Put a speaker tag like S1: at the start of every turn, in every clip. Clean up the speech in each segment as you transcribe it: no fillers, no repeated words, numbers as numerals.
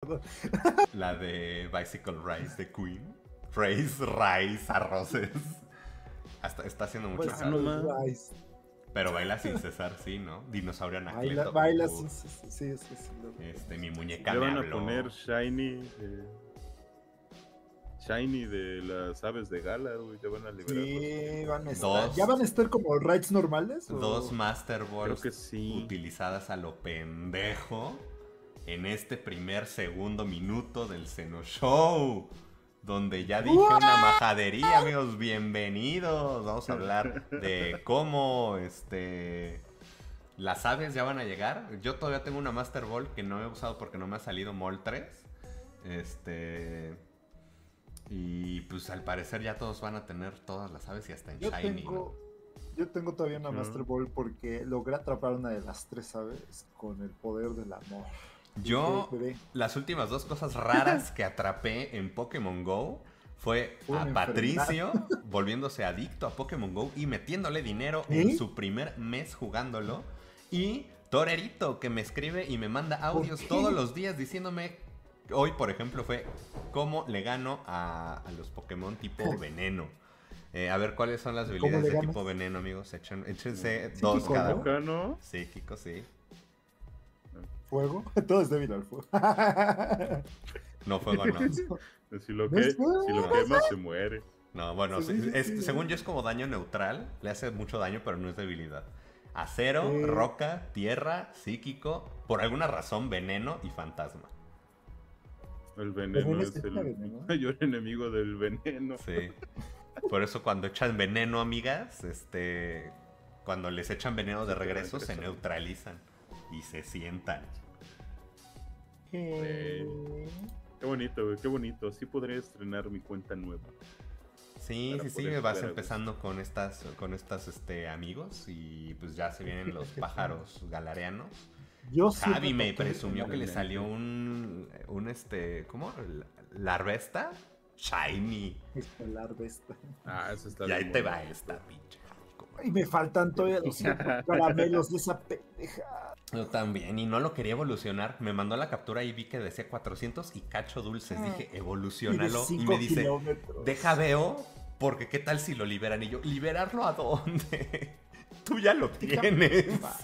S1: perdón.
S2: La de Bicycle Rice de Queen. Rice, arroces. Hasta está haciendo mucho
S1: Pues,
S2: calor.
S1: Rice.
S2: Pero baila sin cesar, sí, ¿no? Dinosaurio Anacleto.
S1: Baila
S2: Uf.
S1: sí.
S2: Mi muñeca
S3: Le
S2: me
S3: van a
S2: habló.
S3: poner Shiny de las aves de gala, güey. Ya van a liberar.
S1: Sí, van a estar.
S2: Dos.
S1: ¿Ya van a estar como rides normales?
S2: Dos Master Balls
S3: Creo que sí.
S2: utilizadas a lo pendejo en este primer segundo minuto del Seno Show. Donde ya dije una majadería, amigos. Bienvenidos. Vamos a hablar de cómo las aves ya van a llegar. Yo todavía tengo una Master Ball que no he usado porque no me ha salido Mol 3. Y pues al parecer ya todos van a tener todas las aves y hasta en Shiny, ¿no?
S1: Yo tengo todavía una Master Ball porque logré atrapar una de las 3 aves con el poder del amor.
S2: Yo, las últimas 2 cosas raras que atrapé en Pokémon GO fue a Patricio volviéndose adicto a Pokémon GO y metiéndole dinero en su primer mes jugándolo. Y Torerito, que me escribe y me manda audios todos los días diciéndome, hoy por ejemplo fue cómo le gano a los Pokémon tipo veneno. A ver, ¿cuáles son las habilidades de tipo veneno, amigos? Échense 2 cada uno.
S3: ¿No?
S2: Psíquico, sí.
S1: ¿Fuego? Todo es débil al fuego.
S2: No, fuego no.
S3: Si lo quemas, se muere.
S2: No, bueno, según yo es como daño neutral. Le hace mucho daño, pero no es debilidad. Acero, roca, tierra, psíquico, por alguna razón veneno y fantasma.
S3: El veneno es el mayor enemigo del veneno.
S2: Sí. Por eso cuando echan veneno, amigas, cuando les echan veneno de regreso, se neutralizan y se sientan.
S3: Qué bonito, güey, qué bonito. Así podría estrenar mi cuenta nueva.
S2: Sí, vas empezando con estas amigos y pues ya se vienen los pájaros galareanos. Javi me presumió que le salió ¿cómo? ¿Larvesta? Shiny.
S1: Larvesta.
S3: Eso está
S2: y ahí te va esta pinche.
S1: Y me faltan todavía los caramelos de esa pendeja.
S2: Yo también, y no lo quería evolucionar. Me mandó la captura y vi que decía 400 y cacho dulces. Dije, evolucionalo. Y me dice, deja veo, porque qué tal si lo liberan. Y yo, ¿liberarlo a dónde? Tú ya lo tienes.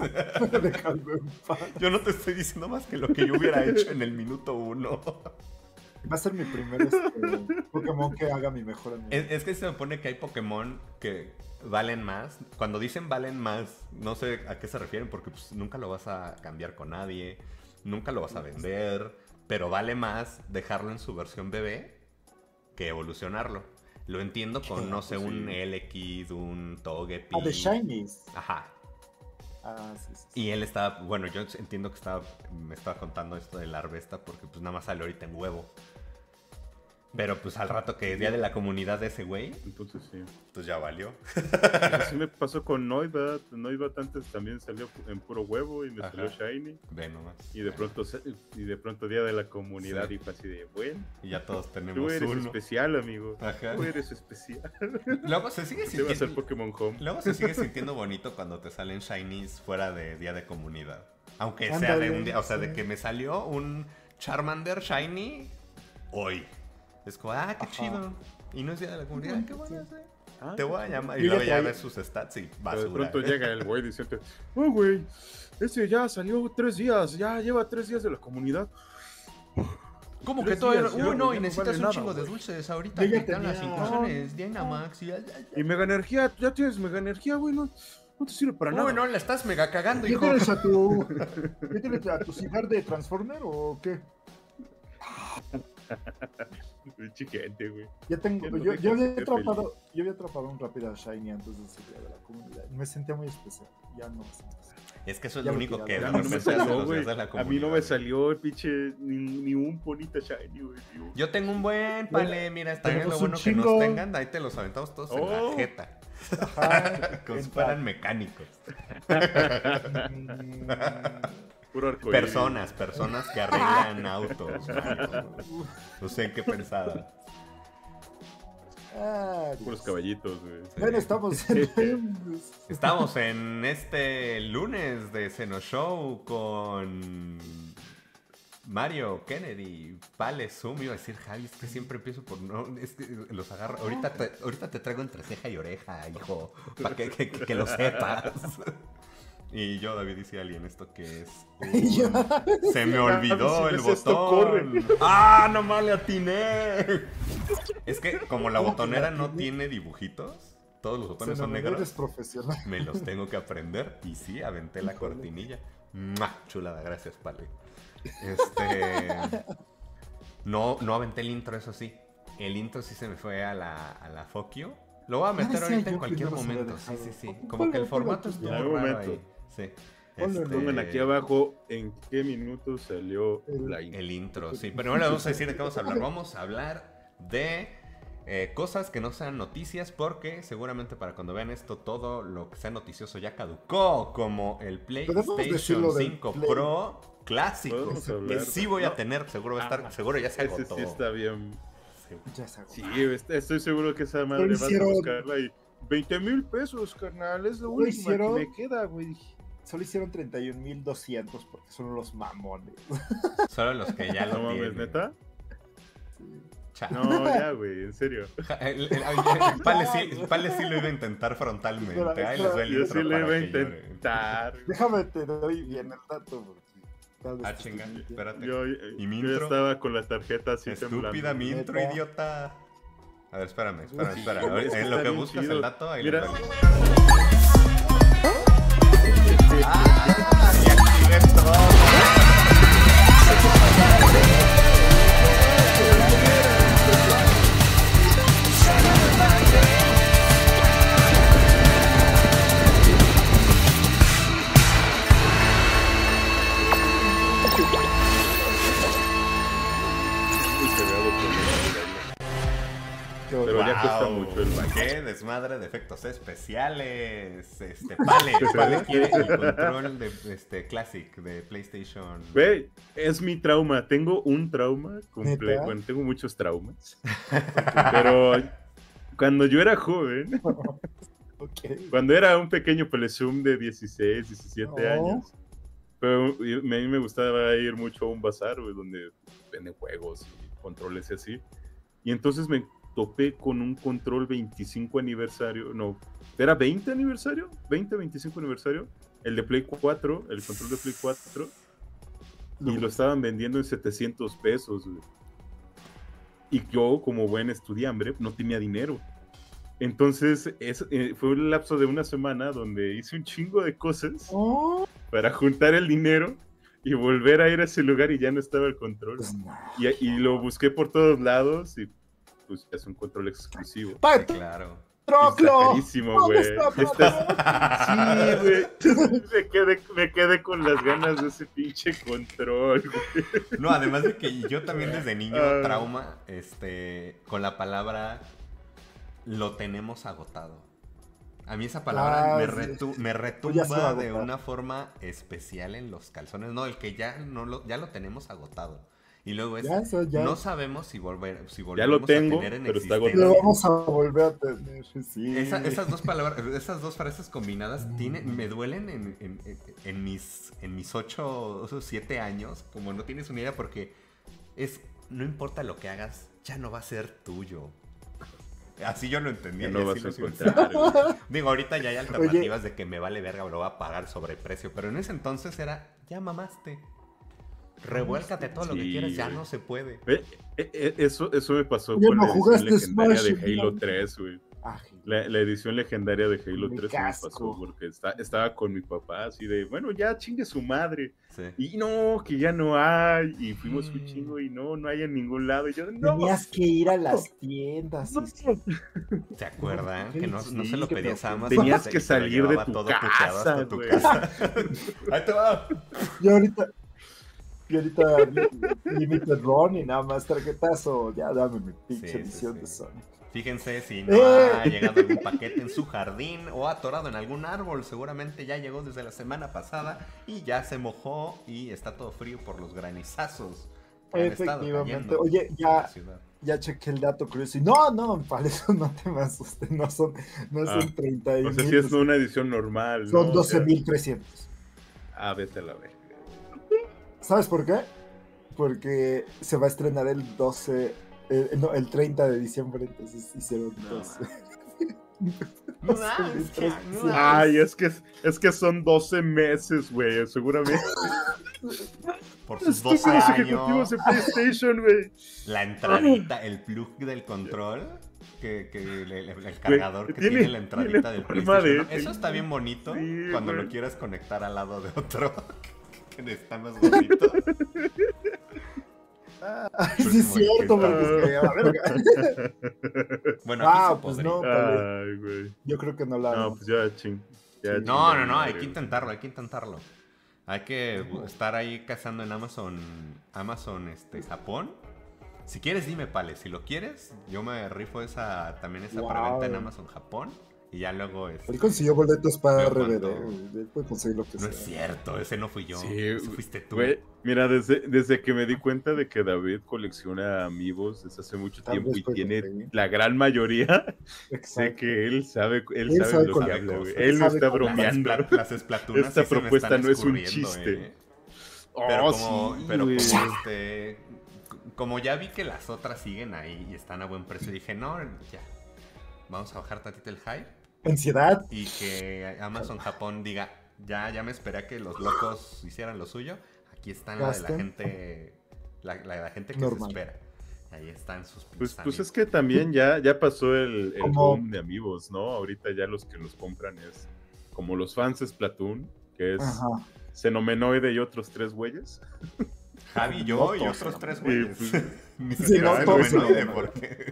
S2: Yo no te estoy diciendo más que lo que yo hubiera hecho en el minuto 1.
S1: Va a ser mi primer Pokémon que haga mi mejor amigo.
S2: Es que se supone que hay Pokémon que valen más. Cuando dicen valen más, no sé a qué se refieren, porque pues, nunca lo vas a cambiar con nadie, nunca lo vas a vender, pero vale más dejarlo en su versión bebé que evolucionarlo. Lo entiendo con, no sé, un Elekid, un Togepi.
S1: De Shinies.
S2: Ajá.
S1: Sí.
S2: Y él estaba, bueno, yo entiendo que me estaba contando esto de la Larvesta porque pues nada más sale ahorita en huevo. Pero pues al rato que es día de la comunidad de ese güey,
S3: entonces sí.
S2: Pues ya valió.
S3: Así me pasó con Noibat. Noibat antes también salió en puro huevo y me salió Shiny.
S2: Ve nomás.
S3: Y de pronto día de la comunidad y fue así de, bueno.
S2: Y ya todos tenemos
S3: tú eres
S2: uno.
S3: Especial, amigo.
S2: Ajá.
S3: Tú eres especial.
S2: Luego se sigue sintiendo.
S3: Te va a ser Pokémon Home.
S2: Luego se sigue sintiendo bonito cuando te salen Shinies fuera de día de comunidad. Aunque sea de un día, o sea, de que me salió un Charmander Shiny hoy. Es como, qué chido. Y no es día de la comunidad, qué bueno, te voy a llamar. Y luego ya ves sus stats y basura.
S3: De pronto llega el güey diciendo, güey, ese ya salió 3 días, ya lleva 3 días de la comunidad.
S2: ¿Cómo que todavía? No, y necesitas un chingo de dulces ahorita. Que están las incursiones, Dynamax
S3: y Mega Energía, ya tienes Mega Energía, güey, no te sirve para nada.
S2: No, la estás mega cagando, hijo.
S1: ¿Tienes a tu cigar de Transformer o qué?
S3: Gente, güey.
S1: Yo había atrapado un rápido Shiny antes de salir de la comunidad. Me sentía muy especial. Ya no me siento así.
S2: Es que eso es lo único que
S3: a mí no me salió, güey. A mí no me salió el pinche ni un bonita Shiny, güey.
S2: Yo tengo un buen pale, mira, está bien lo bueno que nos tengan. Ahí te los aventamos todos en la jeta. Como si fueran mecánicos. Personas que arreglan autos. No sé en qué pensada.
S3: Puros caballitos, güey.
S1: Bueno,
S2: estamos en este lunes de Seno Show con Mario, Kennedy, Pale, Zoom, iba a decir Javi, es que siempre empiezo por no, es que los agarro, ahorita te traigo entre ceja y oreja, hijo, para que lo sepas. Y yo, David, dice Alien, ¿esto qué es? Se me olvidó el botón. ¡Ah, nomás le atiné! Es que como la botonera no tiene dibujitos, todos los botones son negros.
S1: Eres profesional.
S2: Me los tengo que aprender. Y sí, aventé la cortinilla. Chulada, gracias, Pale. No aventé el intro, eso sí. El intro sí se me fue a la fuck you. Lo voy a meter ahorita en cualquier momento. Sí. Como que el formato estuvo raro ahí. Sí.
S3: Pongan aquí abajo en qué minuto salió
S2: el intro. Sí, pero ahora vamos a decir de qué vamos a hablar. Vamos a hablar de cosas que no sean noticias, porque seguramente para cuando vean esto todo lo que sea noticioso ya caducó, como el PlayStation 5 Pro clásico, que sí voy a tener, seguro ya se agotó.
S3: Ese sí está bien.
S1: Ya se agotó.
S3: Sí, estoy seguro que esa madre vas a buscarla y 20,000 pesos, carnal, es lo único que me queda, güey.
S1: Solo hicieron 31,200 porque son los mamones.
S2: Solo los que ya lo tienen.
S3: ¿Neta?
S1: Sí.
S3: No, ya, güey, en serio.
S2: El Pale sí lo iba a intentar frontalmente. Ahí les doy el
S3: yo sí lo iba a
S1: intentar. Déjame te doy bien el dato.
S2: Chinga, espérate.
S3: ¿Y mi intro? Yo estaba con la tarjeta así
S2: estúpida, mi intro, idiota. A ver, espérame. En lo que buscas chido. El dato, ahí le doy. Y activé todo.
S3: Pero ya cuesta mucho el baño.
S2: ¡Qué desmadre de efectos especiales! Pale quiere el control de Classic de PlayStation.
S3: Güey, es mi trauma. Tengo un trauma completo. Bueno, tengo muchos traumas. Pero cuando yo era joven, cuando era un pequeño pelezum de 16, 17 años, pero a mí me gustaba ir mucho a un bazar, güey, donde venden juegos y controles y así. Y entonces me topé con un control 25 aniversario, no, ¿era 20 aniversario? 25 aniversario, el de Play 4, el control de Play 4, y lo estaban vendiendo en 700 pesos, güey. Y yo, como buen estudiambre, no tenía dinero. Entonces, fue un lapso de una semana donde hice un chingo de cosas para juntar el dinero y volver a ir a ese lugar y ya no estaba el control. Y lo busqué por todos lados y pues es un control exclusivo.
S2: Sí, claro.
S3: Está carísimo, güey. Sí, güey. Me quedé con las ganas de ese pinche control, güey.
S2: No, además de que yo también desde niño trauma con la palabra lo tenemos agotado. A mí esa palabra me retumba de una forma especial en los calzones. No, el que ya lo tenemos agotado. Y luego no sabemos si volvemos a tener en
S3: pero
S2: existencia.
S1: Lo vamos a volver a tener, sí.
S2: Esas dos palabras, esas dos frases combinadas me duelen en mis 8 o 7 años, como no tienes una idea, porque no importa lo que hagas, ya no va a ser tuyo. Así yo lo entendí.
S3: No vas a encontrar.
S2: Digo, ahorita ya hay alternativas de que me vale verga, lo voy a pagar sobre precio, pero en ese entonces era, ya mamaste. Revuélcate todo lo que quieras, ya no se puede.
S3: Eso me pasó con la edición legendaria de Halo 3, güey. La edición legendaria de Halo 3 me pasó porque estaba con mi papá así de, bueno, ya chingue su madre. Sí. Y no, que ya no hay. Y fuimos un chingo y no hay en ningún lado. Y yo, no.
S1: Tenías que ir a las tiendas.
S3: No.
S2: ¿Se acuerdan? Que no se lo pedías a Amazon.
S3: Tenías que salir de tu casa, güey.
S2: Ahí te va.
S1: Y ahorita Limited Run y nada más tarjetazo, ya dame mi pinche edición de Sonic.
S2: Fíjense si no ha llegado algún paquete en su jardín o atorado en algún árbol, seguramente ya llegó desde la semana pasada y ya se mojó y está todo frío por los granizazos que han estado cayendo.
S1: Oye, ya chequé el dato curioso y no, para eso no te me asustes, no son 30,000.
S3: O sea, si es una edición normal,
S1: son 12,300.
S3: Vete a la verga.
S1: ¿Sabes por qué? porque se va a estrenar el 12, el 30 de diciembre, entonces hicieron 12.
S3: Ay, es que son 12 meses, güey, seguramente.
S2: Por sus 12 años.
S3: Ejecutivos de PlayStation, güey.
S2: La entradita, el plug del control, el cargador que tiene la entradita del PlayStation. Eso está bien bonito cuando lo quieras conectar al lado de otro que está más bonito.
S1: Sí es cierto, porque a verga.
S2: Bueno,
S1: pues no,
S3: ay, güey.
S1: Yo creo que no la.
S3: No, pues ya
S2: No, hay que intentarlo, Hay que estar ahí cazando en Amazon, Japón. Si quieres, dime, Pale. Si lo quieres, yo me rifo esa preventa en Amazon Japón. Y ya luego
S1: Él consiguió boletos para RBD. Él puede conseguir lo que sea.
S2: No es cierto, ese no fui yo. Sí, ese fuiste tú.
S3: Güey, mira, desde que me di cuenta de que David colecciona amigos desde hace mucho tiempo y tiene la gran mayoría, sé que él sabe de lo que habla, güey. Él no está bromeando.
S2: Las esplatunas
S3: esta propuesta no es un chiste.
S2: Pero como ya vi que las otras siguen ahí y están a buen precio, dije, no, ya. Vamos a bajar tantito el hype.
S1: Ansiedad.
S2: Y que Amazon Japón diga, ya me esperé a que los locos hicieran lo suyo. Aquí están la gente que normal. Se espera. Ahí están sus
S3: pues es que también ya pasó el boom de amigos, ¿no? Ahorita ya los que los compran es como los fans de Splatoon, que es Xenomenoide y otros 3 güeyes.
S2: Javi, yo y otros 3 güeyes.
S3: Ni siquiera Xenomenoide, porque...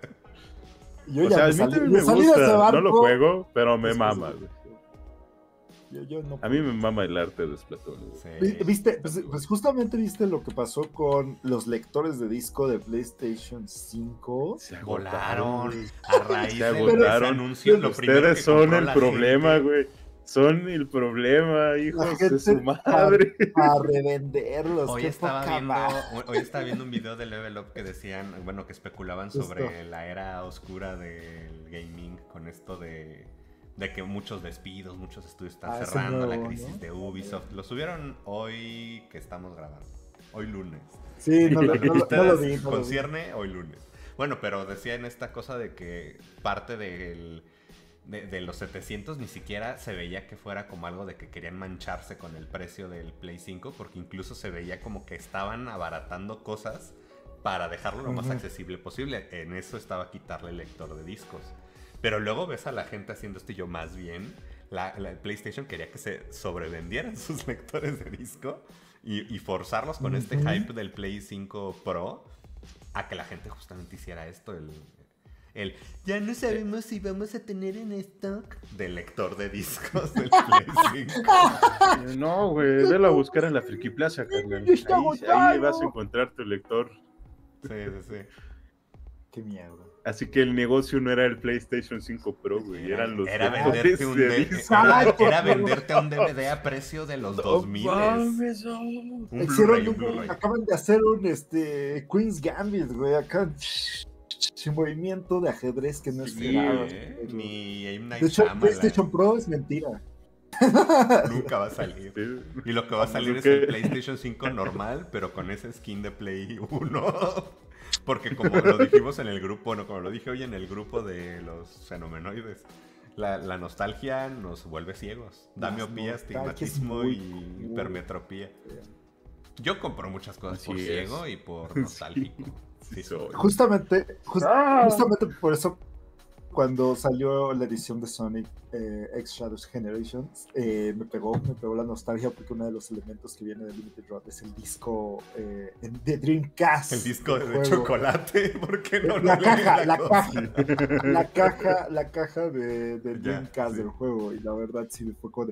S3: Yo o sea, a mí también me gusta, no lo juego, pero me mama, güey. A mí me mama el arte de Splatoon.
S1: Sí. ¿Viste? Pues justamente viste lo que pasó con los lectores de disco de PlayStation 5.
S2: Se volaron a raíz de
S3: ese anuncio. Ustedes son el problema, güey. Son el problema, hijos de su madre.
S1: A revenderlos.
S2: Hoy estaba viendo un video de Level Up que decían, que especulaban sobre la era oscura del gaming con esto de que muchos despidos, muchos estudios están cerrando, la crisis de Ubisoft. Lo subieron hoy que estamos grabando. Hoy lunes.
S1: Sí, no lo vi.
S2: Concierne hoy lunes. Bueno, pero decían esta cosa de que parte de los 700 ni siquiera se veía que fuera como algo de que querían mancharse con el precio del Play 5, porque incluso se veía como que estaban abaratando cosas para dejarlo lo más accesible posible. En eso estaba quitarle el lector de discos. Pero luego ves a la gente haciendo esto y yo más bien, la PlayStation quería que se sobrevendieran sus lectores de disco y forzarlos con este hype del Play 5 Pro a que la gente justamente hiciera esto, ya no sabemos si vamos a tener en stock del lector de discos del Play 5.
S3: No, güey, velo a buscar en la Friki Plaza, carnal. Ahí vas a encontrar tu lector.
S2: Sí.
S1: Qué mierda.
S3: Así que el negocio no era el PlayStation 5 Pro, güey, eran los
S2: era venderte un DVD a precio de los 2000.
S1: Acaban de hacer un Queen's Gambit, güey, acá sin movimiento de ajedrez que no esperaba. De hecho, PlayStation Pro es mentira.
S2: Nunca va a salir. Y lo que va a salir es el PlayStation 5 normal, pero con ese skin de Play 1. Porque como lo dijimos en el grupo, como lo dije hoy en el grupo de los fenomenoides, la nostalgia nos vuelve ciegos. Da miopía, astigmatismo y hipermetropía. Yo compro muchas cosas por ciego y por nostálgico.
S1: Sí, justamente por eso, cuando salió la edición de Sonic X Shadows Generations, me pegó la nostalgia, porque uno de los elementos que viene de Limited Run es el disco de Dreamcast.
S2: El disco de chocolate, ¿por qué no?
S1: La caja de Dreamcast del juego, y la verdad sí me fue como de...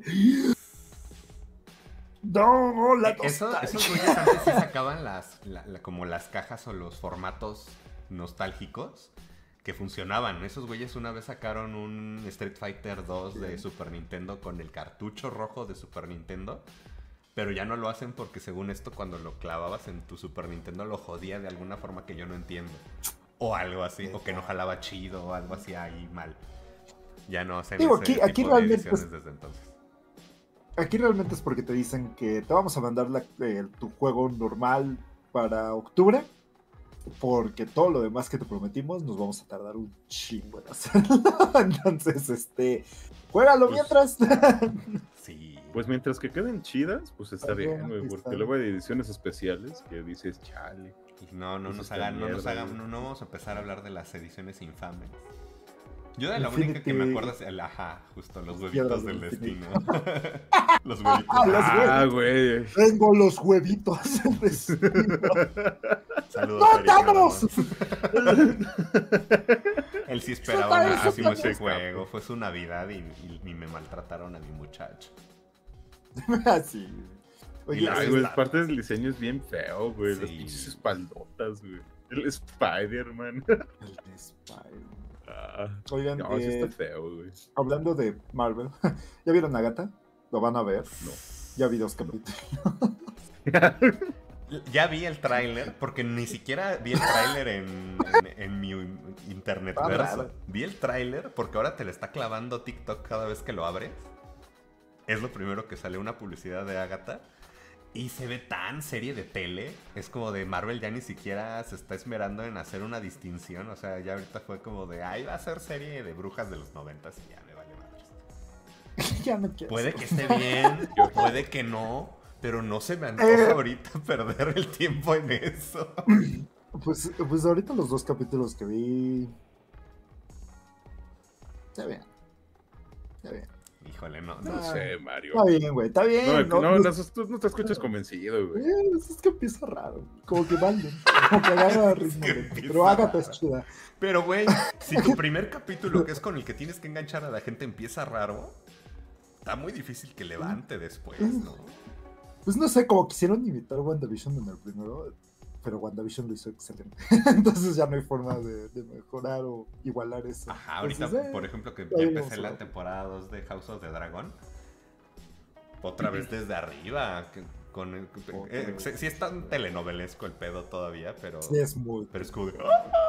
S1: No,
S2: esos güeyes antes sí sacaban como las cajas o los formatos nostálgicos que funcionaban. Esos güeyes una vez sacaron un Street Fighter 2 de Super Nintendo con el cartucho rojo de Super Nintendo, pero ya no lo hacen porque según esto cuando lo clavabas en tu Super Nintendo lo jodía de alguna forma que yo no entiendo. O algo así, o que no jalaba chido o algo así ahí mal. Ya no hacen ese tipo de ediciones desde entonces.
S1: Aquí realmente es porque te dicen que te vamos a mandar tu juego normal para octubre, porque todo lo demás que te prometimos nos vamos a tardar un chingo en hacerlo. Entonces, juégalo pues, mientras.
S3: Sí. Pues mientras que queden chidas, pues está bien, güey, porque luego hay ediciones especiales que dices, chale.
S2: No vamos a empezar a hablar de las ediciones infames. Yo de la única que me acuerdo es justo los huevitos del destino. Los huevitos.
S1: Güey. Tengo los huevitos del destino.
S2: Saludos. Él sí esperaba muchísimo ese juego. Fue su Navidad y me maltrataron a mi muchacho.
S1: Así.
S3: Oye, güey, parte del diseño es bien feo, güey. Sí. Las pinches espaldotas, güey. El Spider-Man.
S1: El Spider-Man. Oigan,
S3: no, sí está feo, güey.
S1: Hablando de Marvel, ¿ya vieron Agatha? ¿Lo van a ver?
S3: No.
S1: Ya vi 2 capítulos.
S2: Ya vi el tráiler, porque ni siquiera vi el tráiler en mi internet verso. Vi el tráiler porque ahora te le está clavando TikTok cada vez que lo abres. Es lo primero que sale, una publicidad de Agatha. Y se ve tan serie de tele. Es como de Marvel ya ni siquiera se está esmerando en hacer una distinción. O sea, ya ahorita fue como de, va a ser serie de brujas de los 90 y ya me vale madres.
S1: Ya no quiero.
S2: Puede que esté bien, puede que no, pero no se me antoja ahorita perder el tiempo en eso.
S1: Pues ahorita los 2 capítulos que vi. Está bien.
S2: Híjole, no
S3: sé, Mario.
S1: Está bien, güey, está bien.
S3: No te escuchas convencido, güey.
S1: Es que empieza raro. Como que van, como que agarra ritmo. Pero Agatha es chida.
S2: Pero, güey, si tu primer capítulo, que es con el que tienes que enganchar a la gente, empieza raro, está muy difícil que levante después, ¿no?
S1: Pues no sé, como quisieron imitar WandaVision en el primero, pero WandaVision lo hizo excelente. Entonces ya no hay forma de mejorar o igualar eso.
S2: Ajá, ahorita, entonces, por ejemplo, que ya empecé la temporada 2 de House of the Dragon. Otra vez desde arriba. Sí es tan telenovelesco el pedo todavía, pero...
S1: Sí, es muy...
S2: Pero es como de...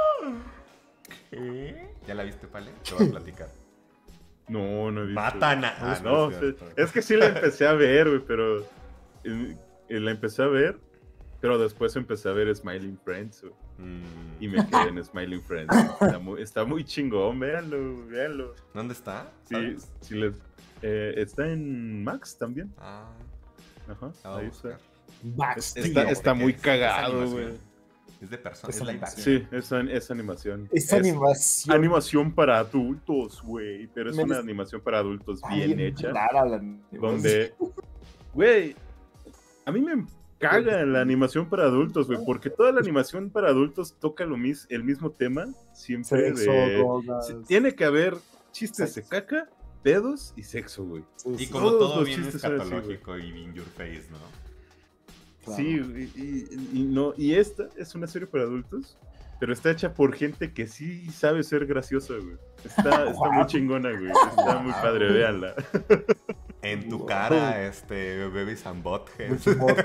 S2: ¿Qué? ¿Ya la viste, Pale? Te voy a platicar.
S3: No he visto.
S2: Matan a... no,
S3: es que sí la empecé a ver, güey, pero... La empecé a ver... Pero después empecé a ver Smiling Friends, y me quedé en Smiling Friends. Está muy chingón, véanlo.
S2: ¿Dónde está?
S3: Sí, está en Max también.
S2: Ajá,
S3: ahí está.
S1: Max,
S3: está muy cagado, güey.
S2: Es de personas. Es live action.
S3: Sí, es animación.
S1: Es animación.
S3: Animación para adultos, güey. Pero es una animación para adultos bien hecha. Donde, güey, a mí me caga la animación para adultos, güey, porque toda la animación para adultos toca el mismo tema, siempre tiene que haber chistes de caca, pedos y sexo, güey.
S2: Y como todo bien escatológico y in your face, ¿no?
S3: Claro. Sí, y esta es una serie para adultos, pero está hecha por gente que sí sabe ser graciosa, güey. Está muy chingona, güey. Está muy padre, véanla.
S2: En tu cara, Beavis and Butthead.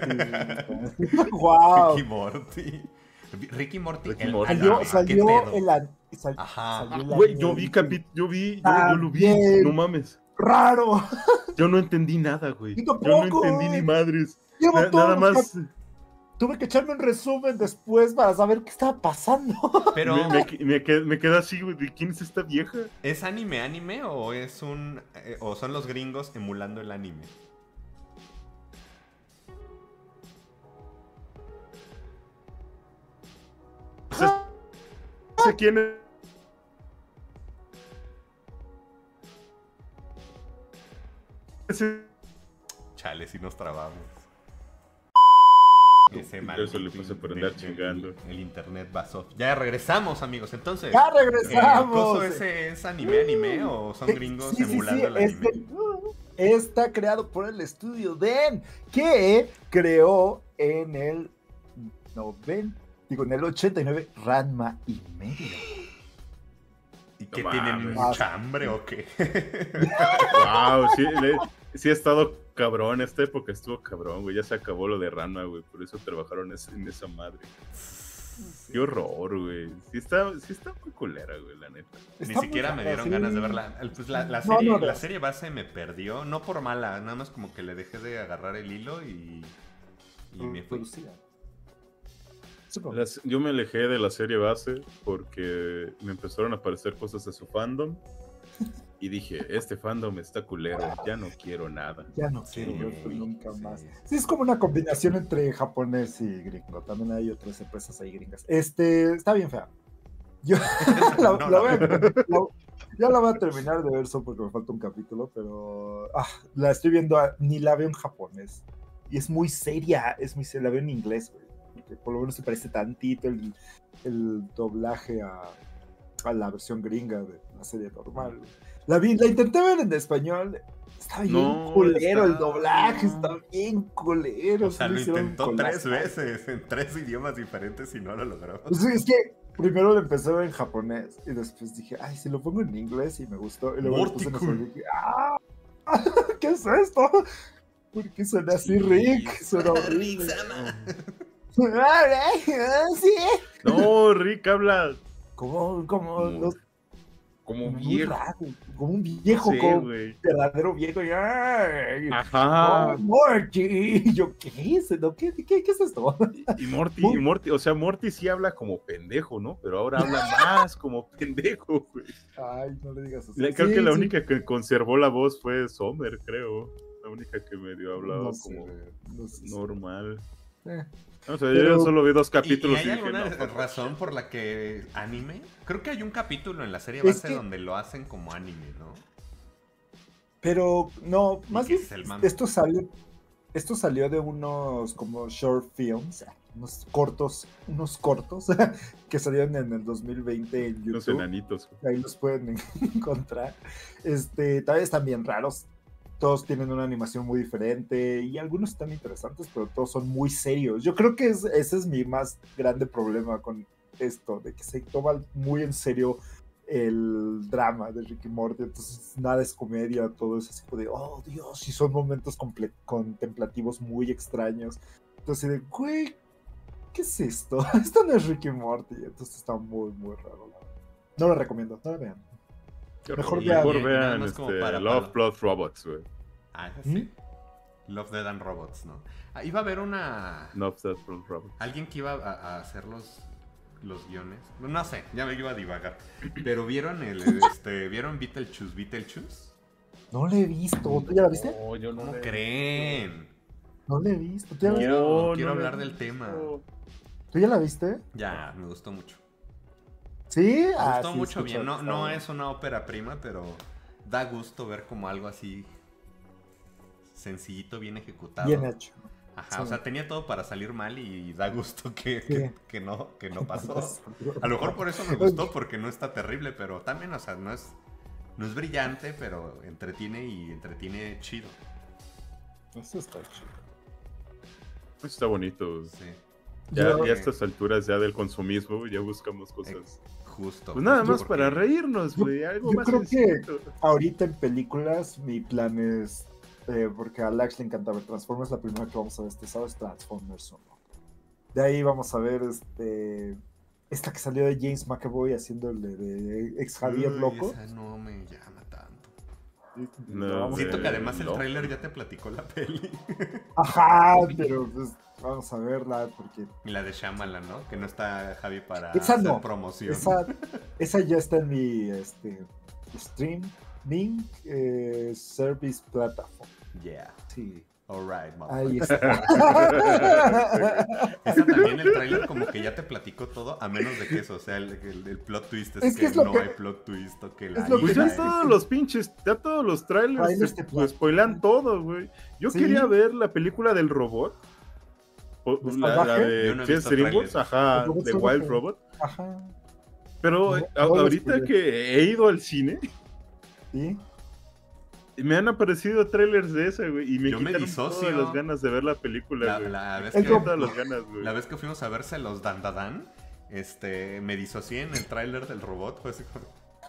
S1: Wow.
S2: Ricky Morty.
S1: Salió el
S2: Ajá.
S3: Güey, yo lo vi, no mames.
S1: Raro.
S3: Yo no entendí nada, güey. Yo no entendí ni madres. Nada más.
S1: Tuve que echarme un resumen después para saber qué estaba pasando.
S2: Pero
S3: me queda así, güey. ¿De quién es esta vieja?
S2: ¿Es anime o es o son los gringos emulando el anime?
S3: No sé quién es.
S2: Chale, si nos trabamos.
S3: Eso le pasa por andar chingando.
S2: El internet va soft. Ya regresamos, amigos. Entonces,
S1: ya regresamos.
S2: ¿Es anime o son gringos emulando el anime?
S1: Está creado por el estudio Den, que creó en el 89 Ranma y medio.
S2: ¿Y qué tienen mucha hambre o qué?
S3: Wow, sí ha estado cabrón, esta época estuvo cabrón, güey, ya se acabó lo de Ranma, güey, por eso trabajaron en esa madre. Qué horror, güey. Sí está muy culera, güey, la neta.
S2: Ni siquiera me dieron ganas de verla. Pues la serie base me perdió, no por mala, nada más como que le dejé de agarrar el hilo y me fui.
S3: Yo me alejé de la serie base porque me empezaron a aparecer cosas de su fandom y dije, este fandom está culero, ya no quiero nada.
S1: Ya no quiero verlo nunca más. Sí, es como una combinación entre japonés y gringo. También hay otras empresas ahí gringas. Está bien fea. Yo ya la voy a terminar de ver solo porque me falta un capítulo, pero la estoy viendo, ni la veo en japonés. Y es muy seria, la veo en inglés, güey. Porque por lo menos se parece tantito el doblaje a la versión gringa de la serie normal. La intenté ver en español. Está bien culero el doblaje, está bien culero.
S2: O sea, lo intentó 3 veces en 3 idiomas diferentes y no lo logró.
S1: Pues es que primero lo empecé a ver en japonés y después dije, ay, si lo pongo en inglés y me gustó. Y luego lo puse en español y dije, ¿qué es esto? ¿Por qué suena así, Rick? Suena horrible. Sí.
S3: No, Rick habla
S1: como
S3: viejo.
S1: Como un viejo, como verdadero viejo.
S3: Ajá.
S1: Morty. Yo, ¿qué es? ¿Qué es esto?
S3: Y Morty, o sea, Morty sí habla como pendejo, ¿no? Pero ahora habla más como pendejo, güey.
S1: Ay, no le digas así.
S3: Creo que la única que conservó la voz fue Summer, creo. La única que medio hablaba como normal. O sea, yo solo vi 2 capítulos.
S2: ¿Y hay alguna razón por la que anime? Creo que hay un capítulo en la serie base donde lo hacen como anime, ¿no?
S1: Pero no, más bien esto salió de unos como short films, unos cortos que salieron en el 2020 en YouTube.
S3: Los enanitos.
S1: Ahí los pueden encontrar. Tal vez están bien raros. Todos tienen una animación muy diferente y algunos están interesantes, pero todos son muy serios. Yo creo que ese es mi más grande problema con esto, de que se toma muy en serio el drama de Rick y Morty. Entonces nada es comedia, todo es así como de, oh Dios, y son momentos contemplativos muy extraños. Entonces de, güey, ¿qué es esto? Esto no es Rick y Morty. Entonces está muy, muy raro. No lo recomiendo, no lo vean.
S3: Mejor vean Love, Blood, Robots, güey.
S2: Sí. Love, Dead and Robots, ¿no? Iba a haber
S3: Love, Dead and Robots.
S2: Alguien que iba a hacer los guiones. No sé, ya me iba a divagar. Pero ¿vieron ¿vieron Beetlejuice?
S1: No lo he visto. ¿Tú ya la viste?
S2: No, yo no. ¿Cómo creen?
S1: No lo he visto.
S2: Quiero hablar del tema.
S1: ¿Tú ya la viste?
S2: Ya, me gustó mucho.
S1: ¿Sí?
S2: Me gustó mucho bien. No es una ópera prima, pero da gusto ver como algo así sencillito, bien ejecutado.
S1: Bien hecho.
S2: Ajá, sí. O sea, tenía todo para salir mal y da gusto que no pasó. A lo mejor por eso me gustó, porque no está terrible, pero también, o sea, no es brillante, pero entretiene chido.
S1: Eso está chido.
S3: Está bonito.
S2: Sí.
S3: Ya a estas alturas ya del consumismo, ya buscamos cosas.
S2: Justo.
S3: Pues nada más para reírnos, güey. Algo más
S1: creo sencillo. Que ahorita en películas mi plan es, porque a Alex le encanta ver Transformers, la primera que vamos a ver este sábado es Transformers 1. De ahí vamos a ver esta que salió de James McAvoy haciéndole de ex Javier loco.
S2: Esa no me llama tanto.
S3: No,
S2: siento que además el tráiler ya te platicó la peli.
S1: Ajá, pero pues vamos a verla porque...
S2: Y la de Shyamalan, ¿no? Que no está Javi para
S1: esa
S2: hacer
S1: no.
S2: promoción.
S1: Esa ya está en mi streaming service platform.
S2: Yeah.
S1: Sí.
S2: Alright,
S1: ahí está.
S2: Esa también el tráiler como que ya te platicó todo, a menos de que eso, o sea, el plot twist es que no hay plot twist o que la
S3: pues ya todos los pinches, ya todos los trailers spoilan todo, güey. Yo quería ver la película del robot. La de Chess Dreamworks, ajá, de Wild Robot.
S1: Ajá.
S3: Pero ahorita que he ido al cine,
S1: ¿sí?
S3: Me han aparecido trailers de esa, güey, y me quitaron
S2: todas
S3: las ganas de ver la película, güey.
S2: La vez que fuimos a verse los Dandadan, me disocié en el tráiler del robot, fue así como...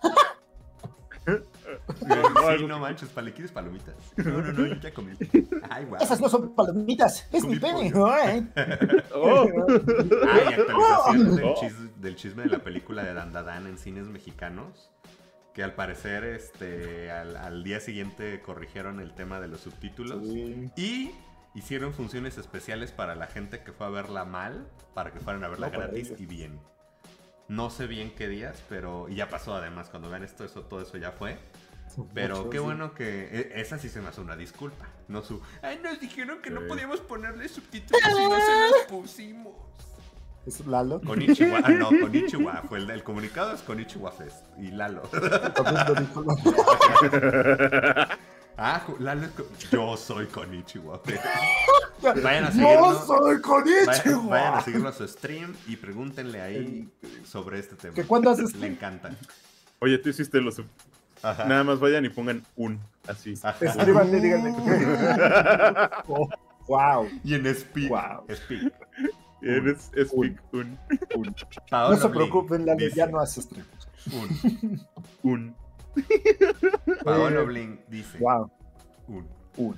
S2: Sí, no manches, ¿quieres palomitas? No, yo ya comí. Ay, wow.
S1: Esas no son palomitas, es mi pene.
S2: Ay, actualización del chisme de la película de Dandadan en cines mexicanos. Que al parecer al día siguiente corrigieron el tema de los subtítulos. Sí. Y hicieron funciones especiales para la gente que fue a verla mal, para que fueran a verla gratis y bien. No sé bien qué días, pero y ya pasó además, cuando vean esto, todo eso ya fue. Pero qué bueno que... Esa sí se me hace una disculpa. No ay, nos dijeron que no podíamos ponerle subtítulos y no se los pusimos.
S1: ¿Es Lalo?
S2: Konichiwa, no, Konichiwa. El comunicado es Konichiwa Fest. Y Lalo. Lalo es... Yo soy Konichiwa Fest. Vayan a seguirlo.
S1: ¡Yo soy Konichiwa!
S2: Vayan a seguirlo a su stream y pregúntenle ahí sobre este tema.
S1: ¿Que cuándo haces?
S2: Le encanta.
S3: Oye, tú hiciste los... Ajá. Nada más vayan y pongan así.
S1: Escríbanle, díganle. Wow.
S2: Y en Speak.
S1: Wow.
S2: Speak.
S3: Speak un.
S1: No se preocupen, Lalo ya no hace streams.
S3: Un.
S2: Paolo Blink dice.
S1: Wow.
S3: Un.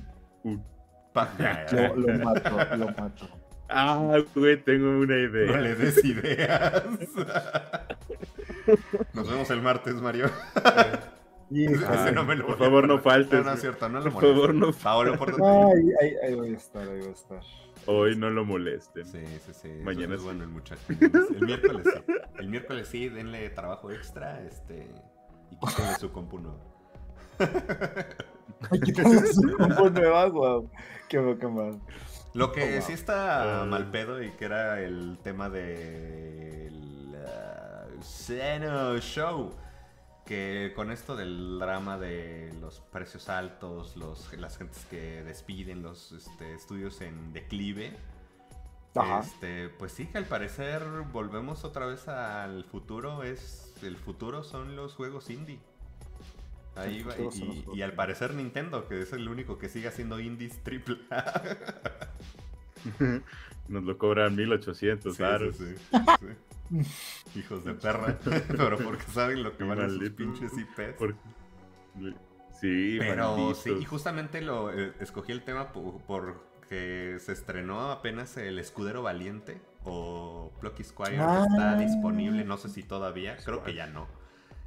S1: Lo mato.
S3: Güey, tengo una idea.
S2: No le des ideas. Nos vemos el martes, Mario.
S3: Por favor, no faltes.
S2: No es cierto, no lo molestes.
S3: Por favor, no.
S2: Paolo, por
S1: ahí voy a estar.
S3: Hoy no lo molesten.
S2: Sí.
S3: Mañana
S2: es
S3: sí.
S2: Bueno, el muchacho. El miércoles sí, denle trabajo extra, y quítenle su compu nuevo.
S1: Quítenle su compu nueva, wow. Qué mal.
S2: Lo que sí está mal pedo y que era el tema del Seno Show, que con esto del drama de los precios altos, las gentes que despiden, los estudios en declive, pues sí, que al parecer volvemos otra vez al futuro. El futuro son los juegos indie. Ahí va, y al parecer Nintendo, que es el único que sigue haciendo indies triple A.
S3: Nos lo cobran 1800 euros.
S2: Sí. Hijos de perra. Pero porque saben lo que van a sus pinches IPs.
S3: Sí,
S2: pero
S3: maldito.
S2: sí, y justamente escogí el tema porque se estrenó apenas el Escudero Valiente o Plucky Squire. Está disponible, no sé si todavía, creo que ya no.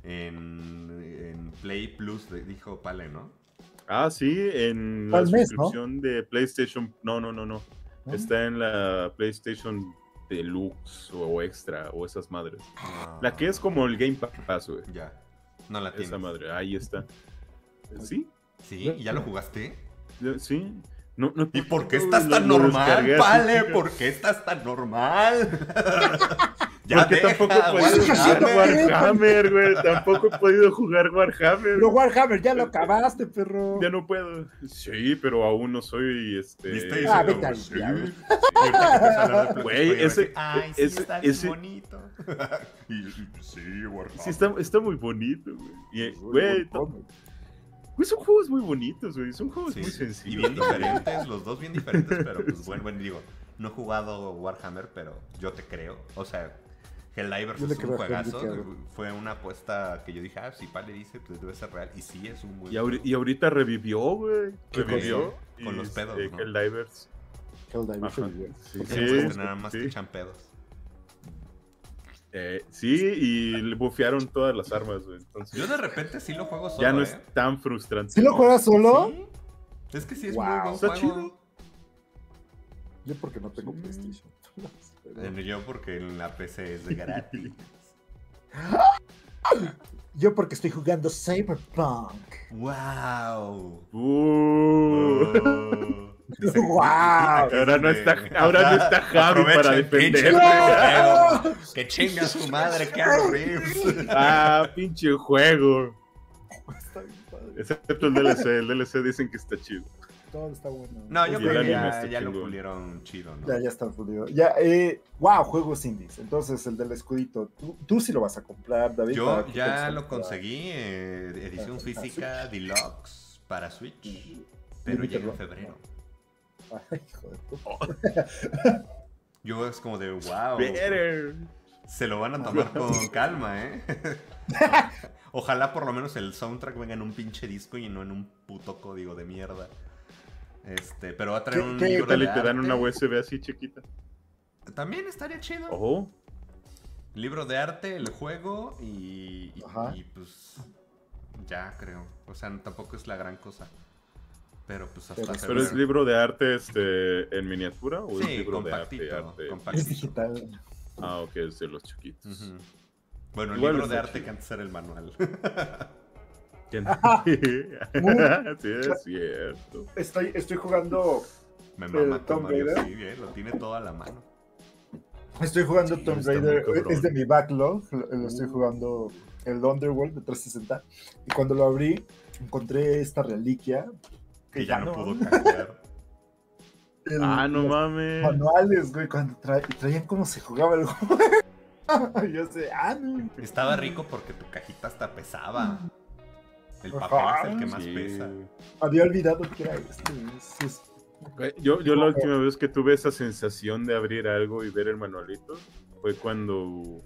S2: En Play Plus, dijo Pale, ¿no?
S3: Sí, en la suscripción de PlayStation. No. Está en la PlayStation Deluxe o Extra o esas madres. La que es como el Game Pass, güey.
S2: Ya. No la tienes.
S3: Esa madre, ahí está. ¿Sí?
S2: ¿Sí? ¿Y ya lo jugaste?
S3: Sí. No,
S2: ¿Y por qué estás tan normal, Pale? ¿Por qué estás tan normal?
S3: Ya porque tampoco he podido jugar Warhammer, güey. Tampoco he podido jugar Warhammer.
S1: Pero Warhammer ya lo acabaste, perro.
S3: Ya no puedo. Sí, pero aún no soy
S2: ¿Viste?
S1: Vete al diablo.
S3: Güey, ese
S2: está bien bonito. Sí, Warhammer.
S3: Sí, está muy bonito, güey. Güey, son juegos muy bonitos, güey. Son juegos muy sencillos.
S2: Y bien diferentes, los dos bien diferentes, pero pues bueno, digo, no he jugado Warhammer, pero yo te creo. O sea, Helldivers es un juegazo. Fue una apuesta que yo dije, si Pale dice, pues debe ser real. Y sí, es un muy...
S3: Y ahorita revivió, güey.
S2: Revivió con los pedos, ¿no?
S3: Helldivers.
S2: Sí, nada más que echan pedos.
S3: Sí, y le bufearon todas las armas, güey. Entonces,
S2: yo de repente sí lo juego solo.
S3: Ya no es tan frustrante.
S1: ¿Sí lo juegas solo?
S2: ¿Sí? Es que sí es muy buen
S3: está
S2: juego.
S3: chido.
S1: Yo porque no tengo PlayStation.
S2: Yo porque en la PC es de gratis.
S1: Yo porque estoy jugando Cyberpunk.
S2: ¡Wow!
S1: ¡Wow!
S3: Ahora no está Javi para defenderme.
S2: Que chinga su madre, Keanu Reeves.
S3: Pinche juego.
S1: Está bien padre.
S3: Excepto el DLC. El DLC dicen que está chido.
S1: Todo está bueno.
S2: No, yo creo que ya lo pulieron chido, ¿no?
S1: Ya está pulido. Wow, juegos indies. Entonces, el del escudito, tú sí lo vas a comprar, David.
S2: Yo ya lo conseguí, edición física Deluxe para Switch, pero llega en febrero.
S1: Ay, hijo de puta.
S2: Yo es como de wow.
S3: Better.
S2: Se lo van a tomar con calma, ¿eh? Ojalá por lo menos el soundtrack venga en un pinche disco y no en un puto código de mierda. Pero va a traer un libro de arte.
S3: ¿Te dan una USB así chiquita?
S2: También estaría chido.
S3: Ojo.
S2: Libro de arte, el juego y pues ya creo. O sea, tampoco es la gran cosa. Pero pues hasta
S3: ¿Pero es libro de arte en miniatura o es libro de arte?
S1: Es digital.
S3: Ah, ok, es de los chiquitos.
S2: Bueno, el libro de arte que antes era el manual.
S3: Sí, es cierto.
S1: Estoy jugando
S2: Me mama Tomb Raider. Sí, lo tiene todo a la mano.
S1: Estoy jugando Tomb Raider, es de mi backlog. Lo estoy jugando el Underworld de 360. Y cuando lo abrí, encontré esta reliquia
S2: que ya no pudo cambiar.
S3: No mames.
S1: Manuales, güey, cuando traían cómo se jugaba el juego. Yo sé, no.
S2: Estaba rico porque tu cajita hasta pesaba. El papel es el que más pesa.
S1: Había olvidado que era esto.
S3: Yo la última vez que tuve esa sensación de abrir algo y ver el manualito fue cuando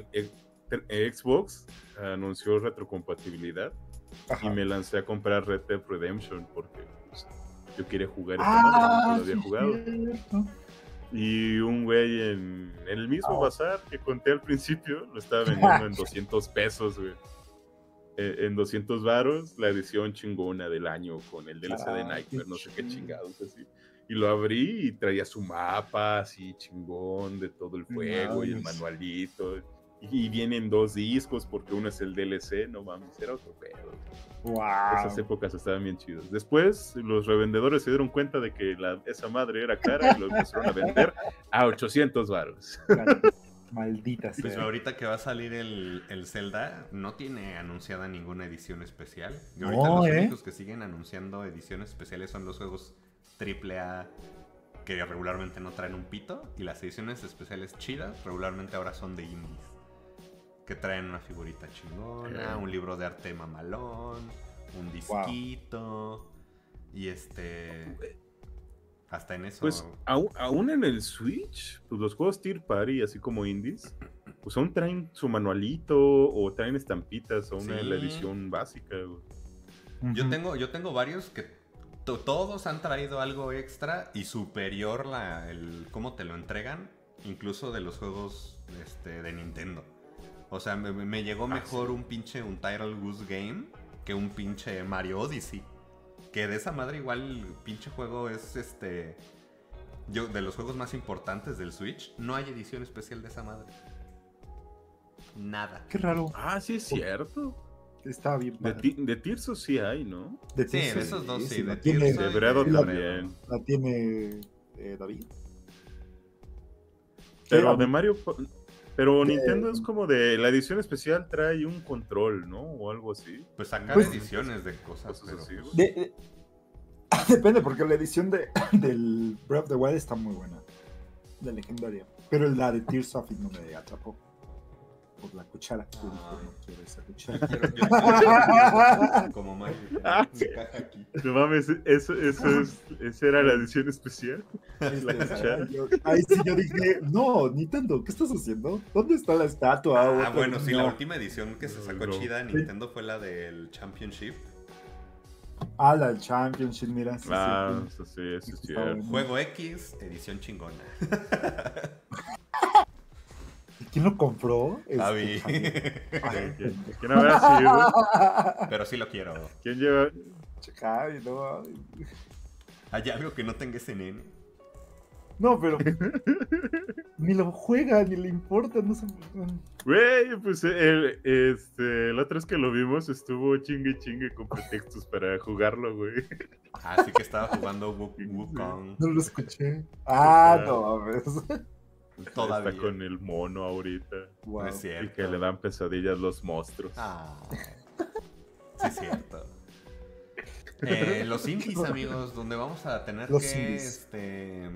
S3: Xbox anunció retrocompatibilidad. Ajá. Y me lancé a comprar Red Dead Redemption porque pues, yo quería jugar esta madre, no lo había jugado. Cierto. Y un güey en el mismo bazar que conté al principio lo estaba vendiendo en 200 pesos, güey. En 200 varos, la edición chingona del año con el DLC de Nightmare, no sé qué chingados, así. Y lo abrí y traía su mapa así chingón de todo el juego y el manualito. Y vienen 2 discos porque uno es el DLC, no mames, era otro pedo.
S1: Wow.
S3: Esas épocas estaban bien chidas. Después los revendedores se dieron cuenta de que esa madre era cara y lo empezaron a vender a 800 varos.
S1: Maldita sea.
S2: Pues ahorita que va a salir el Zelda, no tiene anunciada ninguna edición especial. Y ahorita los únicos que siguen anunciando ediciones especiales son los juegos AAA que regularmente no traen un pito. Y las ediciones especiales chidas regularmente ahora son de indies. Que traen una figurita chingona, un libro de arte mamalón, un disquito. Y hasta en eso.
S3: Pues aún en el Switch, pues los juegos Tier Party, así como indies, pues aún traen su manualito o traen estampitas o la edición básica.
S2: Yo tengo varios que todos han traído algo extra y superior el cómo te lo entregan, incluso de los juegos de Nintendo. O sea, me llegó mejor un pinche Untitled Goose Game que un pinche Mario Odyssey. Que de esa madre igual el pinche juego es de los juegos más importantes del Switch. No hay edición especial de esa madre. Nada.
S1: Qué raro.
S3: Sí es cierto.
S1: Está bien.
S3: De Tirso sí hay, ¿no?
S2: Sí, de esos dos sí. De
S3: Tirso de Bredo también.
S1: La tiene David.
S3: Pero de Mario... Pero Nintendo es como de... La edición especial trae un control, ¿no? O algo así.
S2: Pues sacar ediciones de cosas
S3: así.
S1: Depende, porque la edición del Breath of the Wild está muy buena. La legendaria. Pero la de Tears of It no me atrapó. Por la cuchara. Yo no quiero esa cuchara.
S2: Como Mario.
S3: No mames, esa era la edición especial. La cuchara.
S1: Ahí sí yo dije, no, Nintendo, ¿qué estás haciendo? ¿Dónde está la estatua?
S2: Bueno, sí, la última edición que se sacó chida de Nintendo fue la del Championship.
S1: La del Championship, mira.
S3: Sí, eso es cierto.
S2: Juego X, edición chingona.
S1: ¿Quién lo compró?
S2: Javi.
S3: ¿Quién habrá sido?
S2: Pero sí lo quiero.
S3: ¿Quién lleva?
S1: Javi, no.
S2: ¿Hay algo que no tenga ese nene?
S1: No, pero ni lo juega, ni le importa, no sé.
S3: Güey, pues la otra vez que lo vimos estuvo chingue con pretextos para jugarlo, güey.
S2: Así que estaba jugando Wukong.
S1: No lo escuché. No, mames.
S2: Todavía.
S3: Está con el mono ahorita.
S2: Wow. No es cierto.
S3: Y que le dan pesadillas los monstruos.
S2: Sí es cierto. Los indies, amigos, donde vamos a tener que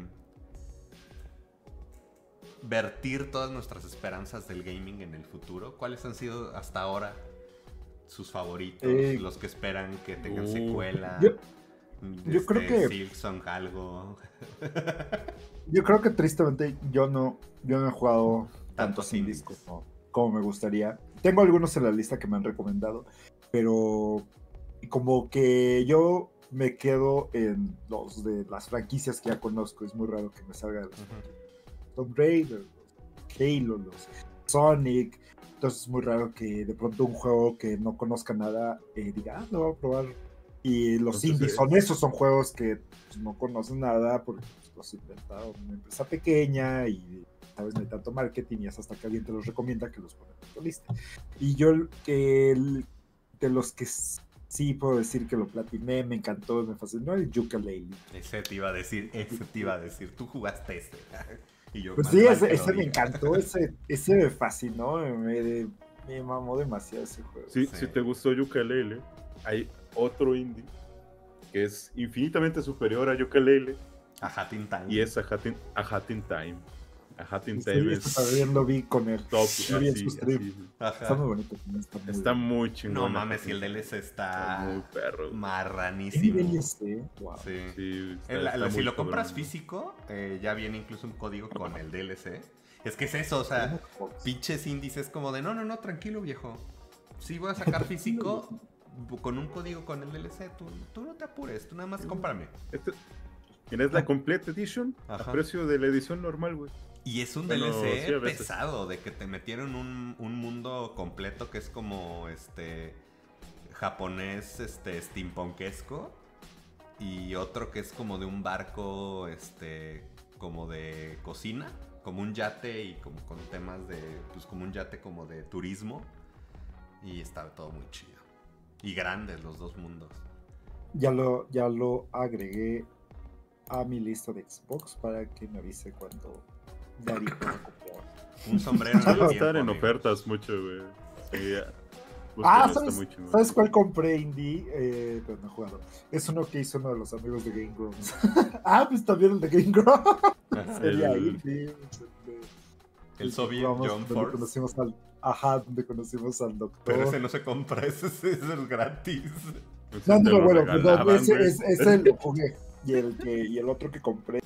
S2: vertir todas nuestras esperanzas del gaming en el futuro. ¿Cuáles han sido hasta ahora sus favoritos? Los que esperan que tengan secuela.
S1: Yo creo que
S2: Silksong algo.
S1: Yo creo que tristemente yo no he jugado tantos indies como me gustaría. Tengo algunos en la lista que me han recomendado, pero como que yo me quedo en los de las franquicias que ya conozco. Es muy raro que me salga los Tomb Raider, los Halo, los Sonic. Entonces es muy raro que de pronto un juego que no conozca nada diga, lo voy a probar Y los indies son esos, son juegos que pues, no conocen nada porque pues, los inventaron una empresa pequeña y sabes, no hay tanto marketing y es hasta que alguien te los recomienda que los pongan en tu lista. Y yo de los que sí puedo decir que lo platiné, me encantó, me fascinó el Yooka-Laylee.
S2: Ese te iba a decir, tú jugaste ese. Y yo,
S1: pues sí, ese me encantó, ese me fascinó, me mamó demasiado ese juego.
S3: Sí, sí. Si te gustó Yooka-Laylee, hay otro indie que es infinitamente superior a Yooka-Laylee.
S2: A Hat in Time.
S3: Y es A Hat in Time. A Hat in
S1: sí,
S3: Time es...
S1: También lo vi con él.
S3: Top,
S1: así. Está muy bonito.
S3: Está muy chingón.
S2: No mames, si el DLC está
S3: muy perro.
S2: Marranísimo.
S1: ¿El DLC? Wow.
S3: Sí,
S2: si lo compras físico, ya viene incluso un código con el DLC. Es que es eso, o sea, pinches índices como de no, tranquilo viejo. Sí voy a sacar físico con un código con el DLC, tú no te apures, tú nada más cómprame.
S3: Tienes la Complete Edition a precio de la edición normal, güey.
S2: Y es un DLC pesado, de que te metieron un mundo completo que es como japonés steampunkesco, y otro que es como de un barco como de cocina, como un yate y como con temas de pues como un yate como de turismo, y está todo muy chido y grandes los dos mundos.
S1: Ya lo agregué a mi lista de Xbox para que me avise cuando Daddy pueda comprar.
S2: Un sombrero.
S3: Suele estar en ofertas mucho, güey. Sí,
S1: ¿sabes cuál compré indie? Pero no he jugado. Es uno que hizo uno de los amigos de Game Grumps. Pues también el de Game Grumps. Sería indie.
S2: El Soviet John Force.
S1: Donde conocimos al doctor.
S2: Pero ese no se compra, ese es el gratis.
S1: No, bueno, ese lo jugué. Y el otro que compré.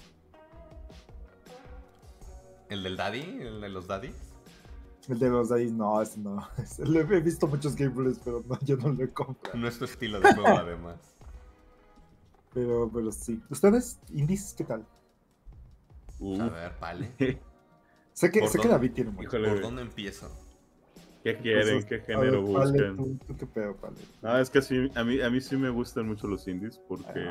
S2: ¿El del Daddy? ¿El de los Daddies?
S1: El de los Daddies, no, ese no. He visto muchos gameplays, pero no, yo no lo he comprado.
S2: No es tu estilo de juego, además.
S1: Pero sí. ¿Ustedes, indies, qué tal?
S2: A ver, vale.
S1: sé que David tiene mucho.
S2: ¿Por dónde empiezo?
S3: ¿Qué quieren? ¿Qué género buscan?
S1: ¿Tú qué pedo, Pale?
S3: Es que sí, a mí sí me gustan mucho los indies porque...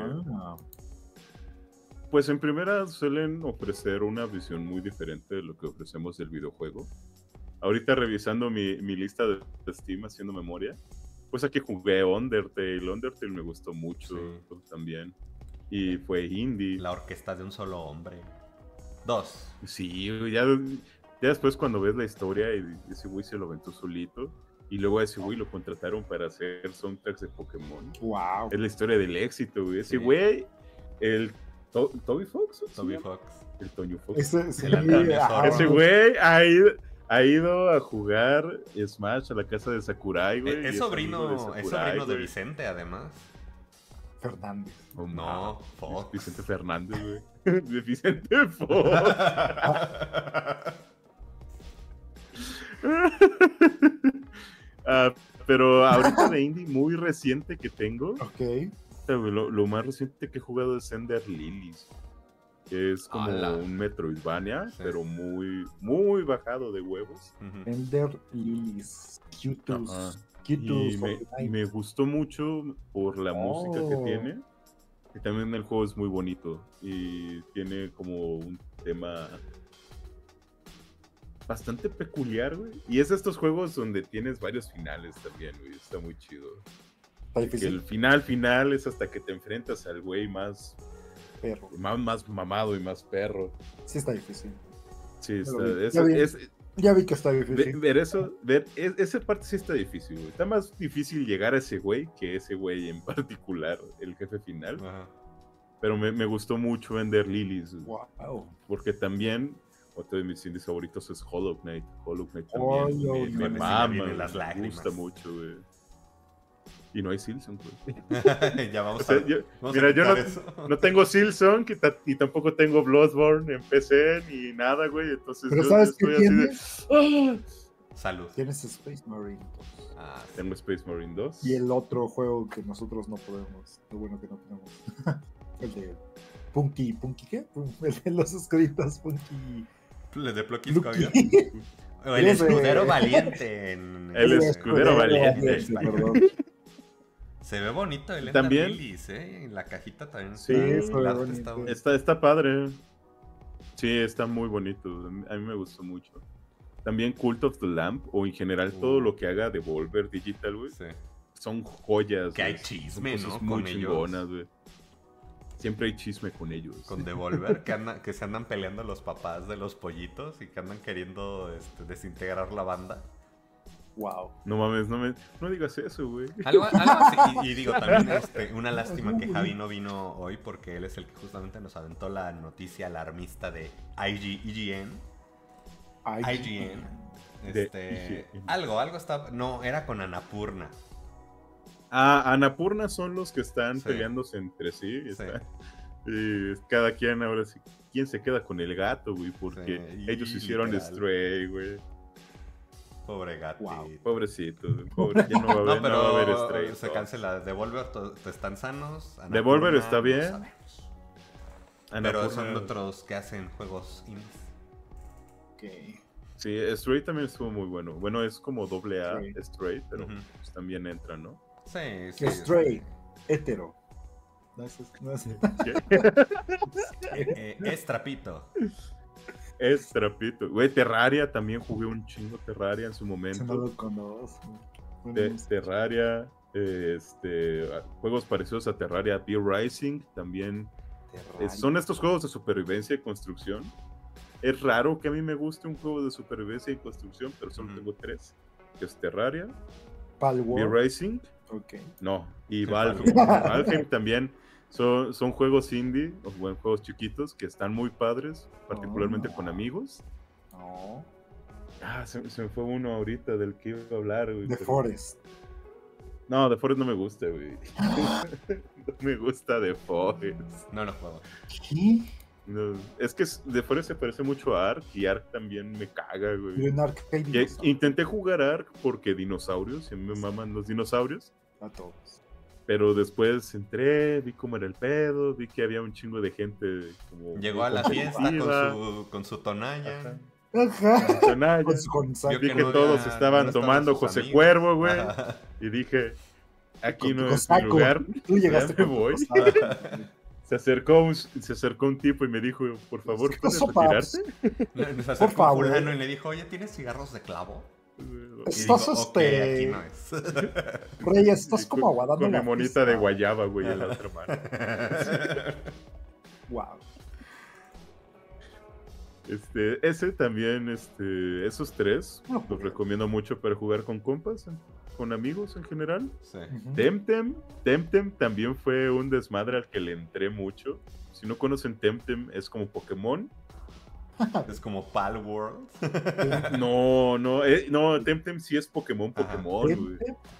S3: Pues en primera suelen ofrecer una visión muy diferente de lo que ofrecemos del videojuego. Ahorita revisando mi lista de Steam, haciendo memoria, pues aquí jugué Undertale me gustó mucho también. Y fue indie.
S2: La orquesta de un solo hombre. 2.
S3: Sí, ya después cuando ves la historia y ese güey se lo aventó solito. Y luego a ese güey lo contrataron para hacer soundtracks de Pokémon.
S1: Wow.
S3: Es la historia del éxito, güey. Ese güey, el Toby Fox.
S2: Toby Fox.
S3: El Toño Fox.
S1: Ese
S3: güey ha ido a jugar Smash a la casa de Sakurai, güey.
S2: Es sobrino de Vicente, además.
S1: Fernández.
S2: No, Fox.
S3: Vicente Fernández, güey. De Vicente Fox. Pero ahorita de indie muy reciente que tengo.
S1: Ok.
S3: Lo más reciente que he jugado es Ender Lilies, que es como un Metroidvania, pero muy, muy bajado de huevos.
S1: Ender Lilies,
S3: y me gustó mucho por la música que tiene, y también el juego es muy bonito y tiene como un tema bastante peculiar, güey. Y es de estos juegos donde tienes varios finales también, güey. Está muy chido. Que el final es hasta que te enfrentas al güey más
S1: perro,
S3: más mamado y más perro.
S1: Sí está difícil.
S3: Sí,
S1: ya vi que está difícil.
S3: Esa parte sí está difícil, güey. Está más difícil llegar a ese güey que ese güey en particular, el jefe final. Ajá. Pero me gustó mucho Ender Lilies.
S1: Wow.
S3: Porque también otro de mis indies favoritos es Hollow Knight. Hollow Knight también me mama, me gusta mucho, güey. Y no hay Silson, güey.
S2: Ya vamos
S3: mira, yo no tengo Silson y tampoco tengo Bloodborne en PC ni nada, güey. Entonces
S1: pero ¿sabes qué
S3: tienes?
S2: Salud.
S1: Tienes Space Marine 2.
S3: Tengo Space Marine 2.
S1: Y el otro juego que nosotros no podemos. Lo bueno que no tenemos. El de Punky, ¿qué? El de los escritos, Punky.
S2: ¿El de Plucky Scoggin? O el escudero valiente.
S3: El escudero valiente.
S1: Perdón.
S2: Se ve bonito el
S3: también
S2: Lilies, ¿eh? En la cajita también.
S3: Sí, está padre. Sí, está muy bonito. A mí me gustó mucho. También Cult of the Lamp, o en general todo lo que haga Devolver Digital, güey.
S2: Sí.
S3: Son joyas.
S2: Que hay chisme,
S3: son
S2: ¿no?
S3: Muy
S2: con
S3: chingonas, güey. Siempre hay chisme con ellos.
S2: Con Devolver, que se andan peleando los papás de los pollitos y que andan queriendo desintegrar la banda.
S1: Wow.
S3: No mames, no digas eso, güey.
S2: Algo así. Y digo, también una lástima que Javi no vino hoy porque él es el que justamente nos aventó la noticia alarmista de IGN. Algo está... No, era con Annapurna.
S3: Annapurna son los que están peleándose entre sí. Y cada quien ahora sí. ¿Quién se queda con el gato, güey? Porque ellos hicieron Stray, güey.
S2: Pobre gatito.
S3: Wow. Pobrecito. Pobre, ya no va a haber Stray.
S2: Se cancela. Devolver, están sanos. Annapurna,
S3: Devolver está bien.
S2: No pero son otros que hacen juegos indies.
S1: Ok.
S3: Sí, Stray también estuvo muy bueno. Bueno, es como AA Stray, pero pues también entra, ¿no?
S2: Sí.
S1: Stray, hetero. No es.
S2: Es trapito.
S3: Es trapito. Güey, Terraria, también jugué un chingo Terraria en su momento.
S1: No lo conozco.
S3: Terraria, juegos parecidos a Terraria, Beer Rising, también. Son estos juegos de supervivencia y construcción. Es raro que a mí me guste un juego de supervivencia y construcción, pero solo tengo 3. Que es Terraria, Beer Rising, no, y Valheim. Valheim también son juegos indie, o juegos chiquitos, que están muy padres, particularmente con amigos. Se me fue uno ahorita del que iba a hablar, güey.
S1: The Forest.
S3: No, The Forest no me gusta, güey. No me gusta The Forest.
S2: No lo juego.
S1: ¿Qué?
S3: No, es que The Forest se parece mucho a Ark, y Ark también me caga, güey.
S1: Pero en Ark hay dinosaurios.
S3: Intenté jugar Ark porque dinosaurios, y a mí me maman los dinosaurios.
S1: A todos.
S3: Pero después entré, vi cómo era el pedo, vi que había un chingo de gente como...
S2: Llegó a la fiesta con su tonalla.
S1: Ajá.
S3: Vi que todos estaban tomando José amigos. Cuervo, güey. Y dije, aquí no es mi lugar.
S1: Tú llegaste,
S3: me voy. Se acercó un tipo y me dijo, por favor, ¿puedes retirarte?
S2: Se acercó un fulano y le dijo, oye, ¿tienes cigarros de clavo?
S1: Estás
S2: aquí no es.
S1: Reyes, estás como aguadando
S3: con mi monita de guayaba, güey, en la otra mano.
S1: Wow.
S3: Ese también, esos 3 los recomiendo mucho para jugar con compas, con amigos en general.
S2: Sí.
S3: Temtem también fue un desmadre al que le entré mucho. Si no conocen Temtem, es como Pokémon.
S2: Es como Palworld.
S3: No, Temtem sí es Pokémon, güey.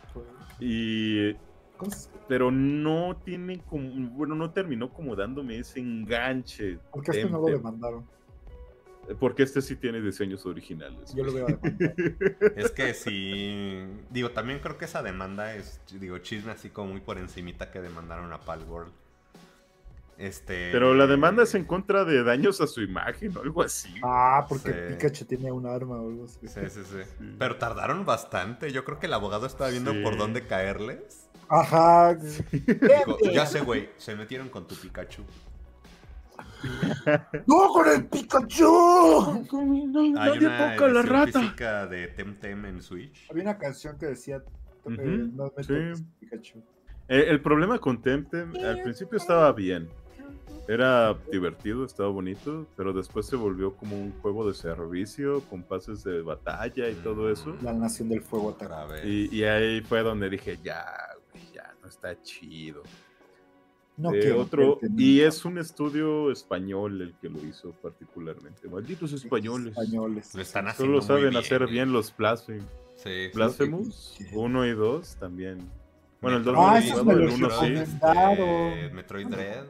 S3: Pero no tiene como, bueno, no terminó como dándome ese enganche.
S1: ¿Por qué no lo demandaron?
S3: Porque sí tiene diseños originales.
S1: Yo lo veo a demandar.
S2: Es que sí. Digo, también creo que esa demanda es, chisme así como muy por encimita que demandaron a Palworld.
S3: Pero la demanda es en contra de daños a su imagen o algo así.
S1: Porque Pikachu tiene un arma o algo así.
S2: Sí. Pero tardaron bastante. Yo creo que el abogado estaba viendo por dónde caerles.
S1: Ajá.
S2: Dijo, ya sé, güey, se metieron con tu Pikachu.
S1: ¡No, con el Pikachu!
S2: Hay una edición física de Temtem en Switch.
S1: Había una canción que decía no me Pikachu.
S3: El problema con Temtem, al principio estaba bien. Era divertido, estaba bonito, pero después se volvió como un juego de servicio con pases de batalla y todo eso.
S1: La Nación del Fuego otra
S2: vez.
S3: Y ahí fue donde dije, ya no está chido. Y es un estudio español el que lo hizo particularmente. Malditos españoles.
S2: Lo están haciendo
S3: Solo saben
S2: muy
S3: hacer bien los Blasphemous.
S2: Sí.
S3: Blasphemous 1 y 2 también. Bueno, el 2
S1: el
S3: 1 sí.
S2: Metroid Dread.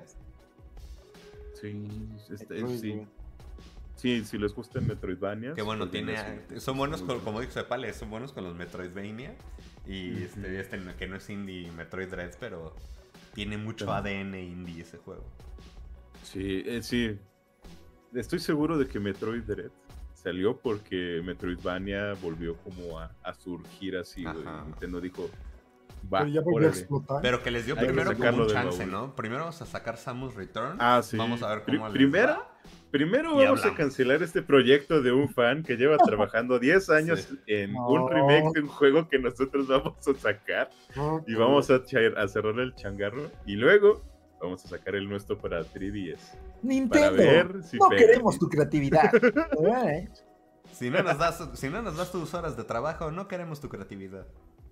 S3: Sí, si les gustan Metroidvanias.
S2: Que bueno, son buenos como dijo Cepales, son buenos con los Metroidvania. Y que no es indie Metroid Dread, pero tiene mucho ADN indie ese juego.
S3: Sí. Estoy seguro de que Metroid Dread salió porque Metroidvania volvió como a surgir así, güey. Nintendo dijo,
S1: Pero ya volvió a explotar.
S2: Pero que les dio primero como un chance, ¿no? Primero vamos a sacar Samus Return.
S3: Sí.
S2: Vamos a ver cómo
S3: Primero vamos a cancelar este proyecto de un fan que lleva trabajando 10 años en un remake de un juego que nosotros vamos a sacar. Y vamos a cerrar el changarro. Y luego vamos a sacar el nuestro para 3DS.
S1: Nintendo, para ver si no queremos tu creatividad.
S2: Si no nos das tus horas de trabajo, no queremos tu creatividad.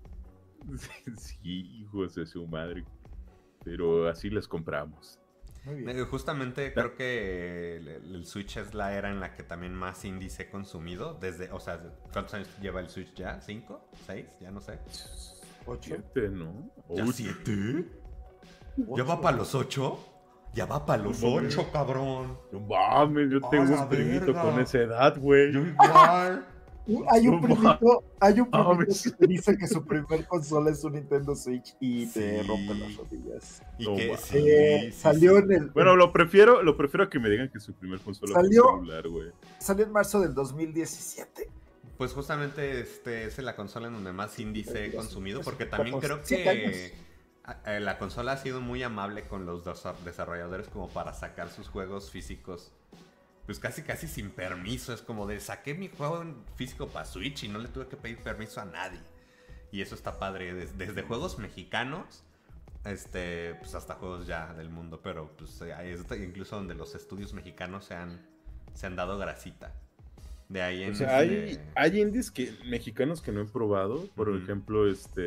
S3: Sí, hijos de su madre. Pero así les compramos.
S2: Justamente creo que el Switch es la era en la que también más indies he consumido. O sea, ¿cuántos años lleva el Switch ya? ¿5? ¿6? Ya no sé.
S3: 8. 7, ¿no?
S2: ¿Ya 7? ¿Ya va para los 8? Ya va para los 8, cabrón.
S3: No mames, yo tengo un primito con esa edad, güey.
S2: Yo igual.
S1: Hay un primito que te dice que su primer consola es un Nintendo Switch y te rompe las rodillas.
S2: Y que
S1: salió en el...
S3: Bueno, lo prefiero a que me digan que su primer consola fue celular, güey.
S1: Salió en marzo del 2017.
S2: Pues justamente es la consola en donde más indies he consumido, porque también creo que la consola ha sido muy amable con los desarrolladores como para sacar sus juegos físicos. Pues casi sin permiso. Es como de saqué mi juego en físico para Switch y no le tuve que pedir permiso a nadie. Y eso está padre. Desde juegos mexicanos pues hasta juegos ya del mundo. Pero pues incluso donde los estudios mexicanos se han dado grasita. De ahí en
S3: hay indies mexicanos que no he probado. Por ejemplo,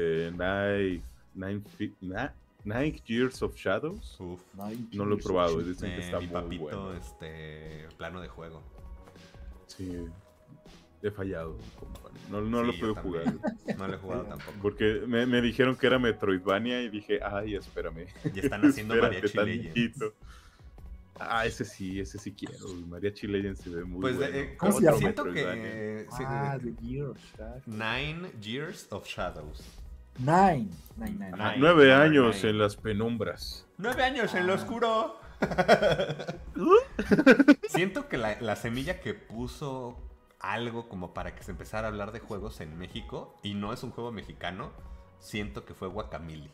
S3: Nine Years of Shadows. No lo he probado. Dicen que está
S2: mi
S3: muy
S2: papito,
S3: bueno.
S2: plano de juego.
S3: Sí, he fallado. No lo puedo jugar.
S2: No lo he jugado tampoco.
S3: Porque me dijeron que era Metroidvania y dije, ay, espérame.
S2: Y están haciendo Mariachi Legends.
S3: Ese sí quiero. Mariachi Legends se ve muy bueno.
S2: Pues siento que...
S1: The Year of Shadows.
S2: 9 Years of Shadows.
S1: 9
S3: años en las penumbras.
S2: 9 años en lo oscuro. Siento que la semilla que puso algo como para que se empezara a hablar de juegos en México, y no es un juego mexicano, siento que fue Guacamelee.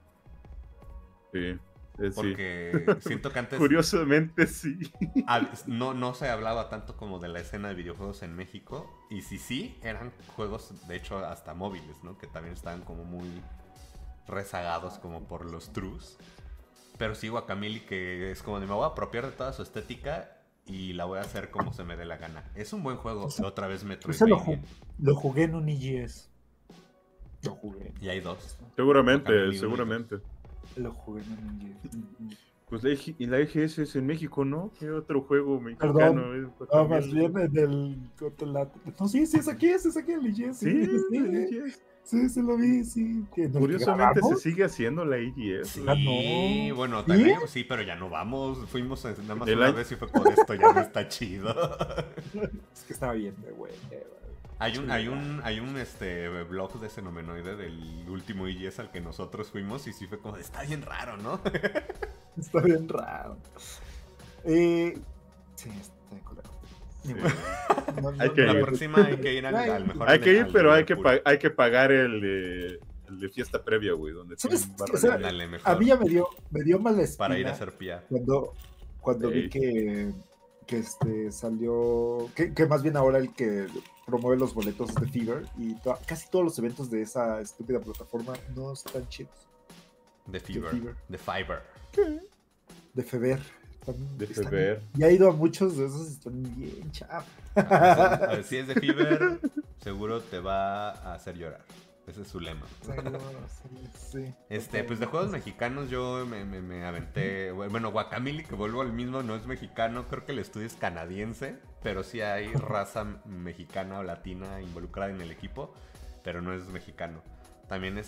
S3: Sí.
S2: Porque siento que antes...
S3: Curiosamente sí.
S2: No se hablaba tanto como de la escena de videojuegos en México. Y sí, eran juegos, de hecho, hasta móviles, ¿no? Que también estaban como muy rezagados como por los trus. Pero sí, Guacamelee, que es como de me voy a apropiar de toda su estética y la voy a hacer como se me dé la gana. Es un buen juego, otra vez Metroidvania.
S1: Lo jugué en un EGS. Lo jugué.
S2: Y hay 2.
S3: Seguramente.
S1: Lo jugué en un EGS.
S3: Pues la EGS es en México, ¿no? ¿Qué otro juego mexicano?
S1: Más bien en el... No, sí, es aquí el EGS. Sí, lo vi, sí.
S3: Curiosamente se sigue haciendo la EGS.
S2: Sí, bueno, también, sí, pero ya no vamos. Fuimos nada más una vez y fue por esto, ya no está chido.
S1: Es que estaba bien, güey.
S2: Hay un blog de Xenomenoide del último EGS al que nosotros fuimos y sí fue como, está bien raro, ¿no?
S1: Está bien raro. Sí, está colado. Sí.
S2: La próxima hay que ir al mejor.
S3: Hay que ir, pero hay que pagar el de fiesta previa, güey. Donde
S1: a mí ya me dio mala espina
S2: para ir a hacer pía.
S1: Cuando vi que salió, que más bien ahora el que promueve los boletos de Fever y casi todos los eventos de esa estúpida plataforma no están chidos.
S2: De Fever.
S1: ¿Qué? De Fever.
S3: De Fever.
S1: Y ha ido a muchos de esos y están bien chavos.
S2: Si es de Fever, seguro te va a hacer llorar. Ese es su lema.
S1: Sí.
S2: Pues de juegos mexicanos yo me aventé. Bueno, Guacamelee, que vuelvo al mismo, no es mexicano. Creo que el estudio es canadiense. Pero sí hay raza mexicana o latina involucrada en el equipo. Pero no es mexicano. También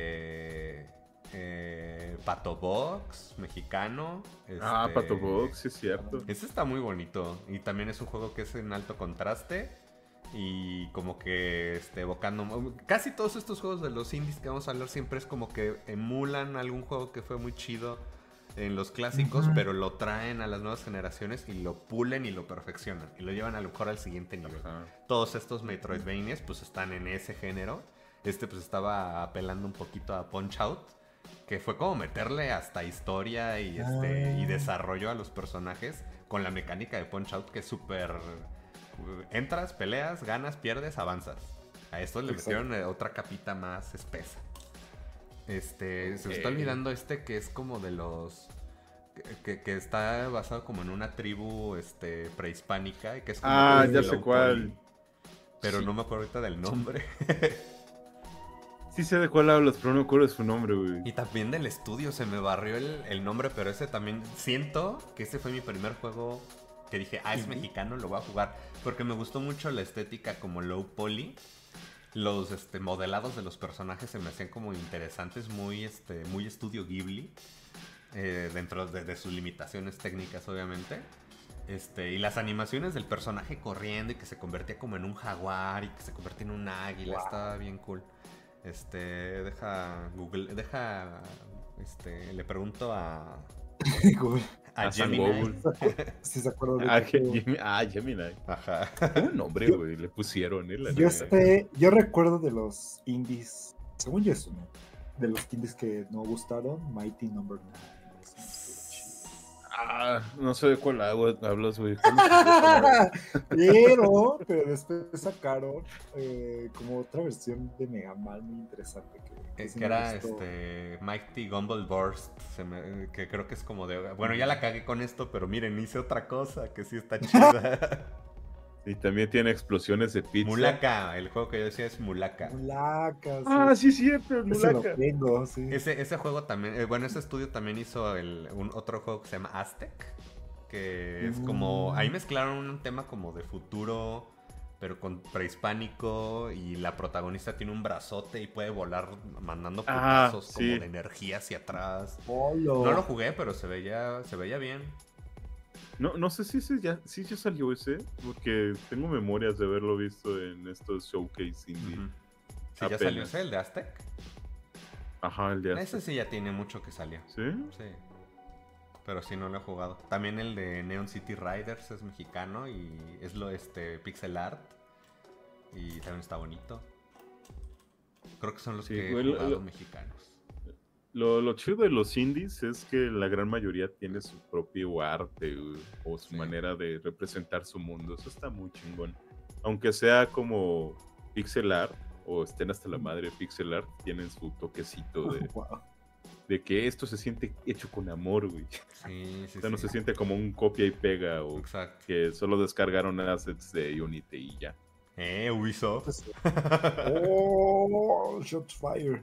S2: Pato Box, mexicano.
S3: Pato Box, sí es cierto.
S2: Ese está muy bonito. Y también es un juego que es en alto contraste. Y como que evocando... Casi todos estos juegos de los indies que vamos a hablar siempre es como que emulan algún juego que fue muy chido en los clásicos, pero lo traen a las nuevas generaciones y lo pulen y lo perfeccionan. Y lo llevan a lo mejor al siguiente nivel. Todos estos Metroidvanias pues están en ese género. pues estaba apelando un poquito a Punch-Out, que fue como meterle hasta historia y desarrollo a los personajes con la mecánica de Punch-Out, que es súper... Entras, peleas, ganas, pierdes, avanzas. A esto le metieron otra capita más espesa. Se me está olvidando que es como de los... Que está basado como en una tribu prehispánica y que es como
S3: ya sé cuál.
S2: Pero sí. No me acuerdo ahorita del nombre.
S3: Sí sé de cuál hablas, pero no me acuerdo de su nombre, güey.
S2: Y también del estudio, se me barrió el nombre, pero ese también siento que ese fue mi primer juego que dije, es mexicano, lo voy a jugar. Porque me gustó mucho la estética como low poly. Los modelados de los personajes se me hacían como interesantes, muy estudio Ghibli. Dentro de sus limitaciones técnicas, obviamente. Y las animaciones del personaje corriendo y que se convertía como en un jaguar y que se convertía en un águila, estaba bien cool. Le pregunto a Gemini.
S1: Sí, se acuerda de
S3: Gemini.
S2: Ajá.
S3: Un nombre, güey, le pusieron.
S1: Yo recuerdo de los indies, según yo es uno, de los indies que no gustaron, Mighty Number 9.
S3: No sé de cuál hablas, güey.
S1: Pero después sacaron como otra versión de Mega Man muy interesante.
S2: Que era Mighty Gumball Burst, que creo que es como de... Bueno, ya la cagué con esto, pero miren, hice otra cosa que sí está chida.
S3: Y también tiene explosiones de pizza.
S2: Mulaka, el juego que yo decía es Mulaka.
S1: Mulaka,
S3: sí, cierto, Mulaka.
S1: Sí.
S2: Ese juego también, ese estudio también hizo otro juego que se llama Aztec, que es como, ahí mezclaron un tema como de futuro, pero con prehispánico, y la protagonista tiene un brazote y puede volar mandando putazos como de energía hacia atrás. No lo jugué, pero se veía bien.
S3: No sé si ya salió ese, porque tengo memorias de haberlo visto en estos showcase indie.
S2: Sí, ya salió ese, el de Aztec.
S3: Ajá, el de Aztec.
S2: Ese sí ya tiene mucho que salió.
S3: ¿Sí?
S2: Sí. Pero sí no lo he jugado. También el de Neon City Riders es mexicano y es pixel art. Y también está bonito. Creo que son los que he jugado mexicanos.
S3: Lo chido de los indies es que la gran mayoría tiene su propio arte o su manera de representar su mundo. Eso está muy chingón. Aunque sea como pixel art o estén hasta la madre de pixel art, tienen su toquecito de que esto se siente hecho con amor, güey.
S2: Sí.
S3: O sea, no se siente como un copia y pega o que solo descargaron assets de Unity y ya.
S2: Ubisoft.
S1: Shots fire.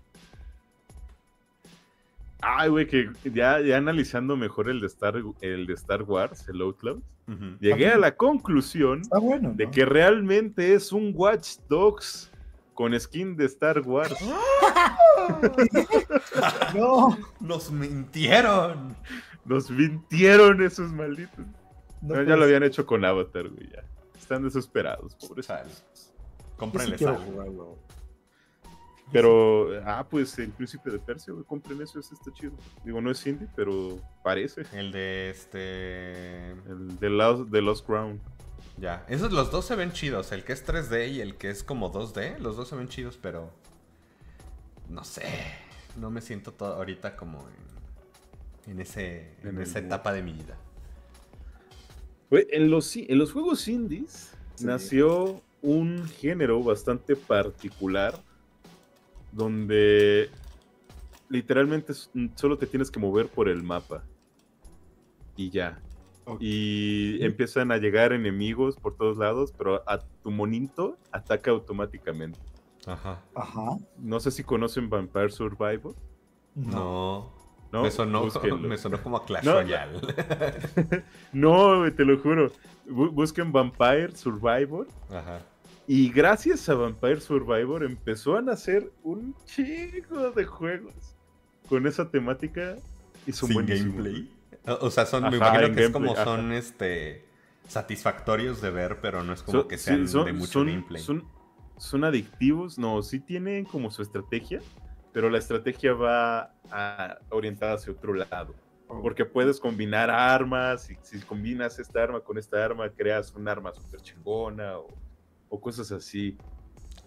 S3: Ay, güey, que ya analizando mejor el de Star Wars, el Outlaws, llegué a la conclusión de que realmente es un Watch Dogs con skin de Star Wars.
S2: ¡No! ¡Nos mintieron!
S3: Nos mintieron esos malditos. Ya lo habían hecho con Avatar, güey, ya. Están desesperados, pobres.
S2: Cómprenles algo.
S3: Pero, pues el Príncipe de Persia, güey, compren eso, está chido. Digo, no es indie, pero parece.
S2: El de
S3: El de Lost Crown.
S2: Ya, los dos se ven chidos, el que es 3D y el que es como 2D, los dos se ven chidos, pero... No sé, no me siento ahorita como en esa etapa de mi vida.
S3: Güey, en los juegos indies nació un género bastante particular donde literalmente solo te tienes que mover por el mapa y ya. Y empiezan a llegar enemigos por todos lados, pero a tu monito ataca automáticamente.
S2: Ajá.
S3: No sé si conocen Vampire Survivor.
S2: No. Me sonó como a Clash Royale.
S3: No, te lo juro. Busquen Vampire Survivor.
S2: Ajá.
S3: Y gracias a Vampire Survivor empezó a nacer un chingo de juegos con esa temática y son buenísimos.
S2: Gameplay. O sea, me imagino que es como son satisfactorios de ver, pero no es como que sean de mucho gameplay.
S3: Son adictivos, no, sí tienen como su estrategia, pero la estrategia va orientada hacia otro lado. Porque puedes combinar armas, y si combinas esta arma con esta arma, creas un arma súper chingona o cosas así.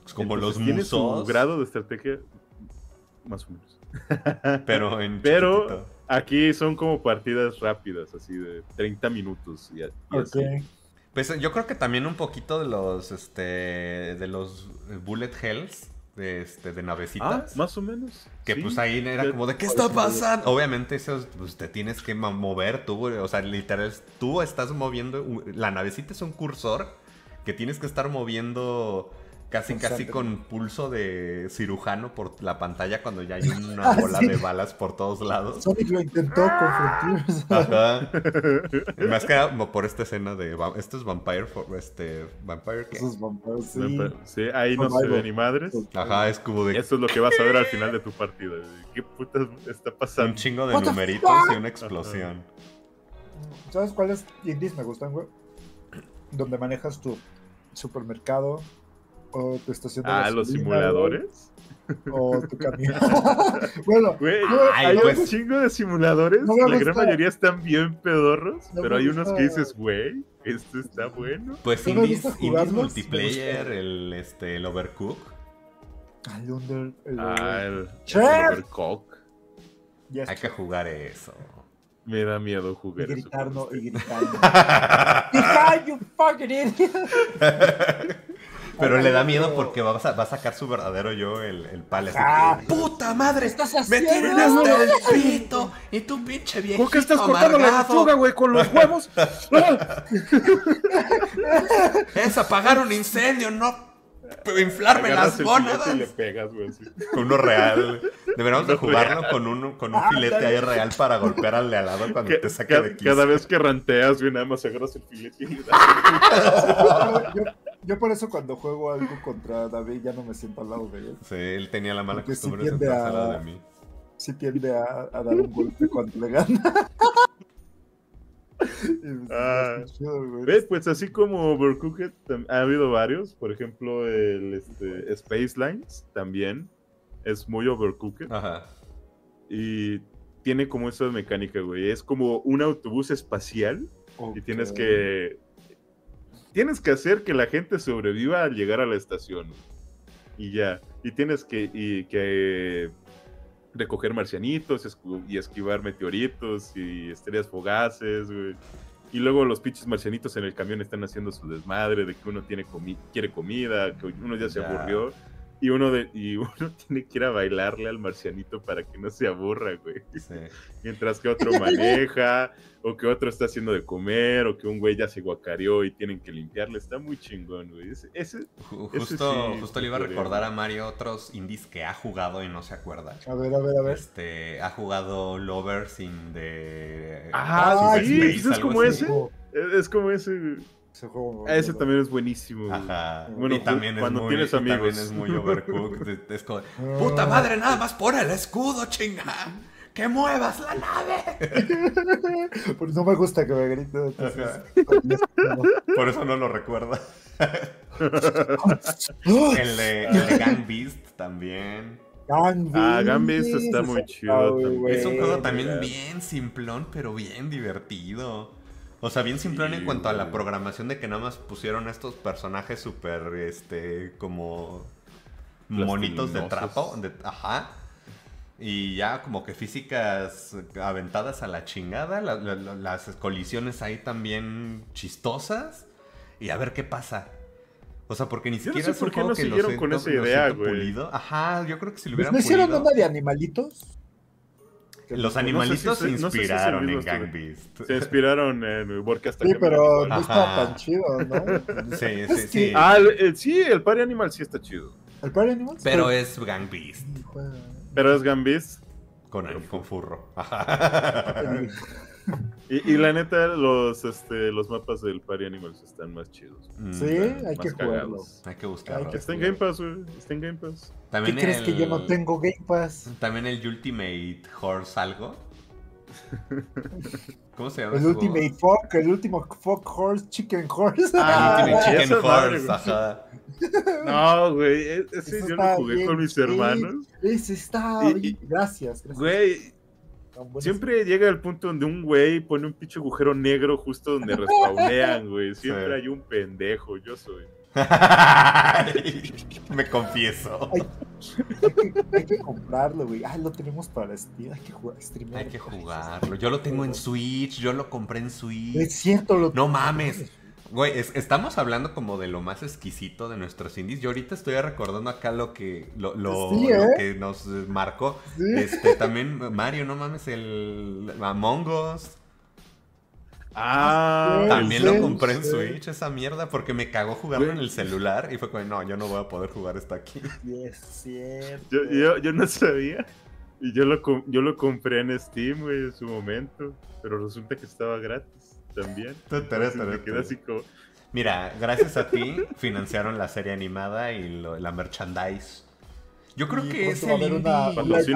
S2: como
S3: entonces,
S2: los
S3: tiene
S2: musos.
S3: su grado de estrategia, más o menos.
S2: Pero
S3: aquí son como partidas rápidas, así de 30 minutos y así.
S2: Pues yo creo que también un poquito de los bullet hells de navecitas.
S3: Más o menos.
S2: Que sí, pues ahí era como de ¿qué está pasando? Obviamente eso pues te tienes que mover tú, o sea, literal tú estás moviendo, la navecita es un cursor que tienes que estar moviendo casi con pulso de cirujano por la pantalla cuando ya hay una bola de balas por todos lados.
S1: Sonic lo intentó con Frontiers.
S2: Ajá. Más que nada por esta escena de esto es Vampire Vampire ¿qué?
S1: Eso es Vampire,
S3: sí, ahí no se ve ni madres.
S2: Ajá, es como de
S3: eso es lo que vas a ver al final de tu partida. ¿Qué putas está pasando?
S2: Un chingo de numeritos y una explosión.
S1: ¿Sabes cuáles indies me gustan, güey? Donde manejas tu supermercado o tu estación de gasolina,
S3: los simuladores.
S1: O tu camión. Bueno,
S3: güey, hay un chingo de simuladores. La gran mayoría están bien pedorros. Pero hay unos que dices, güey, esto está bueno.
S2: Pues indies multiplayer, el Overcook.
S1: El
S3: Overcook.
S2: Hay que jugar eso.
S3: Me da miedo jugar
S1: eso. Y gritarlo. You fucking idiot.
S2: Pero le da miedo porque va a sacar su verdadero yo, el palo. ¡Puta madre! ¡Me tienen hasta el pito! Y tu pinche viejito
S3: ¿por qué estás cortando la lechuga, güey, con los huevos?
S2: Es apagar un incendio, no inflarme las gónadas.
S3: Y le pegas, güey, así.
S2: Uno real. Deberíamos de jugarlo con un filete ahí real para golpear al de al lado cuando te saque de quicio.
S3: Cada vez que ranteas, güey, nada más agarras el filete y
S1: Yo por eso cuando juego algo contra David ya no me siento al lado de él.
S2: Sí, él tenía la mala costumbre de sentarse al lado de mí.
S1: Sí tiende a dar un golpe cuando le gana.
S3: Pues así como Overcooked ha habido varios. Por ejemplo, el Space Lines también es muy Overcooked.
S2: Ajá.
S3: Y tiene como esa mecánica, güey. Es como un autobús espacial. Y tienes que hacer que la gente sobreviva al llegar a la estación. Y ya. Y tienes que recoger marcianitos y esquivar meteoritos y estrellas fugaces, güey. Y luego los pinches marcianitos en el camión están haciendo su desmadre de que uno quiere comida, que uno ya se aburrió. Y uno tiene que ir a bailarle al marcianito para que no se aburra, güey. Sí. Mientras que otro maneja, o que otro está haciendo de comer, o que un güey ya se guacareó y tienen que limpiarle. Está muy chingón, güey.
S2: Justo le iba a recordar a Mario otros indies que ha jugado y no se acuerda.
S1: A ver.
S2: Ha jugado Lovers in the...
S3: sí, es como ese. Es como ese... Ese también es buenísimo.
S2: Ajá.
S3: Bueno, y también
S2: cuando
S3: tienes amigos.
S2: También es muy overcooked. Es como, puta madre, nada más por el escudo, chinga. ¡Que muevas la nave!
S1: Pues no me gusta que me griten.
S2: Por eso no lo recuerda. el de Gang Beast también.
S3: Gang Beast está muy chido también.
S2: Es un juego también bien simplón, pero bien divertido. O sea, bien simplón en cuanto a la programación de que nada más pusieron estos personajes súper, como monitos de trapo. Ajá. Y ya como que físicas aventadas a la chingada. Las colisiones ahí también chistosas. Y a ver qué pasa. O sea, porque ni siquiera
S3: no sé por qué no siguieron con esa idea, güey.
S2: Pulido. Ajá, yo creo que si lo hubieran
S1: pulido. ¿No hicieron
S2: una
S1: de animalitos?
S2: Los animalitos se inspiraron en Gang Beast.
S3: Se inspiraron en porque hasta
S1: sí, pero no estaba tan chido, ¿no?
S2: Sí.
S3: Sí, el Party Animal sí está chido.
S1: ¿El Party Animal?
S2: Pero es Gang Beast.
S3: Pero es Gang Beast.
S2: Con furro.
S3: Y la neta, los mapas del Party Animals están más chidos.
S1: Sí, hay que jugarlo.
S2: Hay que buscarlo.
S3: Está en Game Pass, güey. Está en Game Pass.
S1: ¿Qué crees que yo no tengo Game Pass?
S2: También el Ultimate Horse algo. ¿Cómo se llama?
S1: El Ultimate Fuck, el último Fuck Horse, Chicken Horse.
S2: El Ultimate Chicken Horse, ajá.
S3: No, güey, ese yo lo jugué con mis hermanos.
S1: Ese está bien. Gracias.
S3: Güey, siempre llega el punto donde un güey pone un pinche agujero negro justo donde respawnean, güey. Siempre hay un pendejo, yo soy.
S2: Me confieso.
S1: Hay que comprarlo, güey. Ah, lo tenemos para Steam. Hay que jugar, streamear.
S2: Hay que jugarlo. Yo lo tengo en Switch. Yo lo compré en Switch.
S1: Es cierto.
S2: No mames. Güey, estamos hablando como de lo más exquisito de nuestros indies. Yo ahorita estoy recordando acá lo que nos marcó.
S1: Sí.
S2: También Mario, no mames, el Among Us.
S3: Ah,
S2: también lo compré en Switch, esa mierda, porque me cagó jugarlo en el celular y fue como, no, yo no voy a poder jugar esto aquí.
S1: Es cierto.
S3: Yo no sabía. Y yo lo compré en Steam, güey, en su momento. Pero resulta que estaba gratis también. Me quedé así como...
S2: Mira, gracias a ti financiaron la serie animada y la merchandise. Yo creo que es el indie.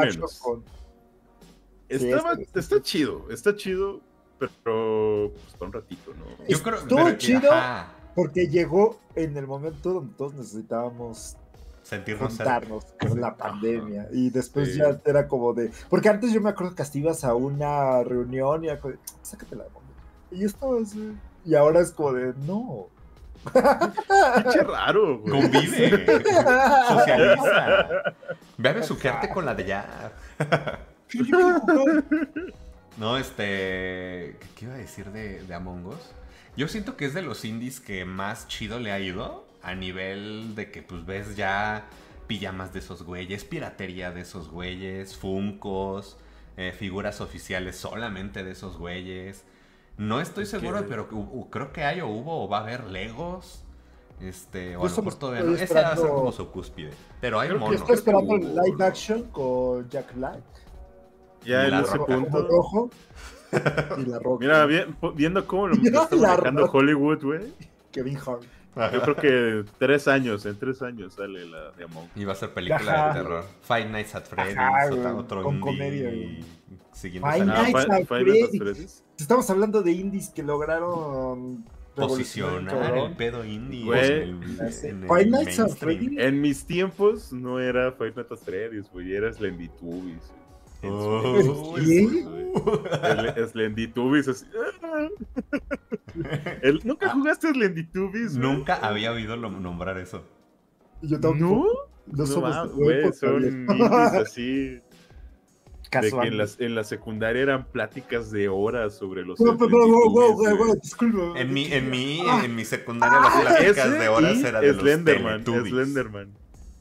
S3: Está chido, pero pues para un ratito, ¿no?
S1: Yo creo estuvo chido porque llegó en el momento donde todos necesitábamos juntarnos con la pandemia. Y después ya era como de... Porque antes yo me acuerdo que hasta ibas a una reunión y era como de, sácatela de momento. Y yo estaba así. Y ahora es como de, no.
S3: Qué raro, güey.
S2: Convive. Socializa. Ve a besuquearte con la de ya. No, ¿qué iba a decir de Among Us? Yo siento que es de los indies que más chido le ha ido, a nivel de que pues ves ya pijamas de esos güeyes, piratería de esos güeyes, Funkos, figuras oficiales solamente de esos güeyes. No estoy seguro, pero creo que hay o hubo o va a haber Legos. O a lo mejor todavía no. Ese va a ser como su cúspide. Pero hay monos.
S1: Estoy esperando el live action con Jack Black.
S3: Ya en ese punto.
S1: Rojo y la roca.
S3: Mira, viendo cómo lo está manejando Hollywood, güey.
S1: Kevin Hart.
S3: Yo creo que en 3 años sale la de Among Us.
S2: Y va a ser película de terror. Five Nights at Freddy's, otro
S1: con
S2: indie.
S1: Comedia.
S2: Five
S1: Nights at Freddy's. Estamos hablando de indies que lograron
S2: posicionar el pedo indie.
S1: Five Nights at Freddy's.
S3: En mis tiempos no era Five Nights at Freddy's, güey, era Slendytubbies. Slendytubbies así. ¿Nunca jugaste Slendytubbies?
S2: Nunca había oído nombrar eso.
S1: Yo tampoco.
S3: No somos güey, son indies así. De que en la secundaria eran pláticas de horas sobre los
S1: disculpa.
S2: En mi secundaria las pláticas de horas eran de
S3: Slenderman,
S2: los
S3: Slenderman.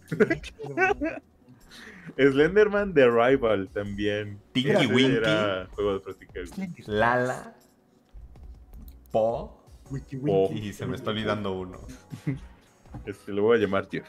S3: Slenderman The Rival también.
S2: Tinky Winky.
S3: Era juego de práctica.
S2: Lala. Po.
S1: Po.
S2: Y se me está olvidando uno.
S3: Lo voy a llamar Jeff.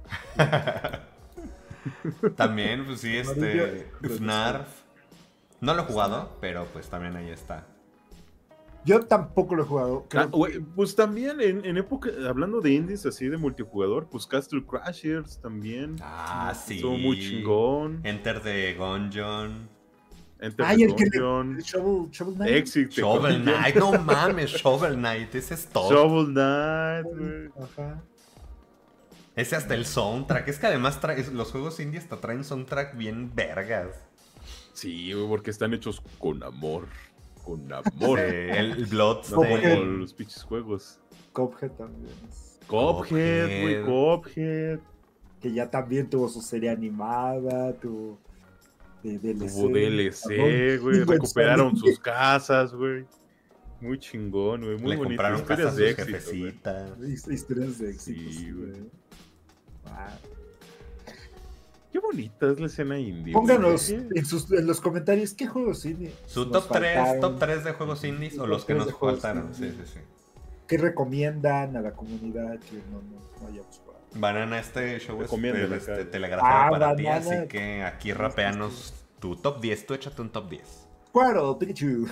S2: También, pues sí, FNAF. No lo he jugado, pero pues también ahí está.
S1: Yo tampoco lo he jugado.
S3: Pues también en época, hablando de indies así de multijugador, pues Castle Crashers también.
S2: Sí.
S3: Estuvo muy chingón.
S2: Enter the Gungeon.
S1: El que Shovel Knight.
S3: Exit.
S2: Shovel Knight, no mames, Shovel Knight, ese es todo.
S3: Shovel Knight, güey.
S1: Ajá.
S2: Ese hasta el soundtrack, es que además los juegos indie hasta traen soundtrack bien vergas.
S3: Sí, güey, porque están hechos con amor. Con amor.
S2: El Bloodstain.
S3: Como los pinches juegos.
S1: Cuphead también.
S3: Cuphead, güey, Cuphead.
S1: Que ya también tuvo su serie animada, tuvo DLC.
S3: Tuvo DLC, güey. Recuperaron sus casas, güey. Muy chingón, güey. Muy bonito.
S2: Historias de éxito.
S1: Historias de éxito,
S3: sí, güey.
S1: Wow.
S3: Qué bonita es la escena indie.
S1: Pónganos en los comentarios qué juegos indie.
S2: Su top 3 de juegos indies o los que nos faltaron. Sí.
S1: ¿Qué recomiendan a la comunidad que no hayamos jugado?
S2: Banana, este show es telegrafiado para ti, así que aquí rapeanos tu top 10. Tú échate un top 10.
S1: Squirtle, Pikachu,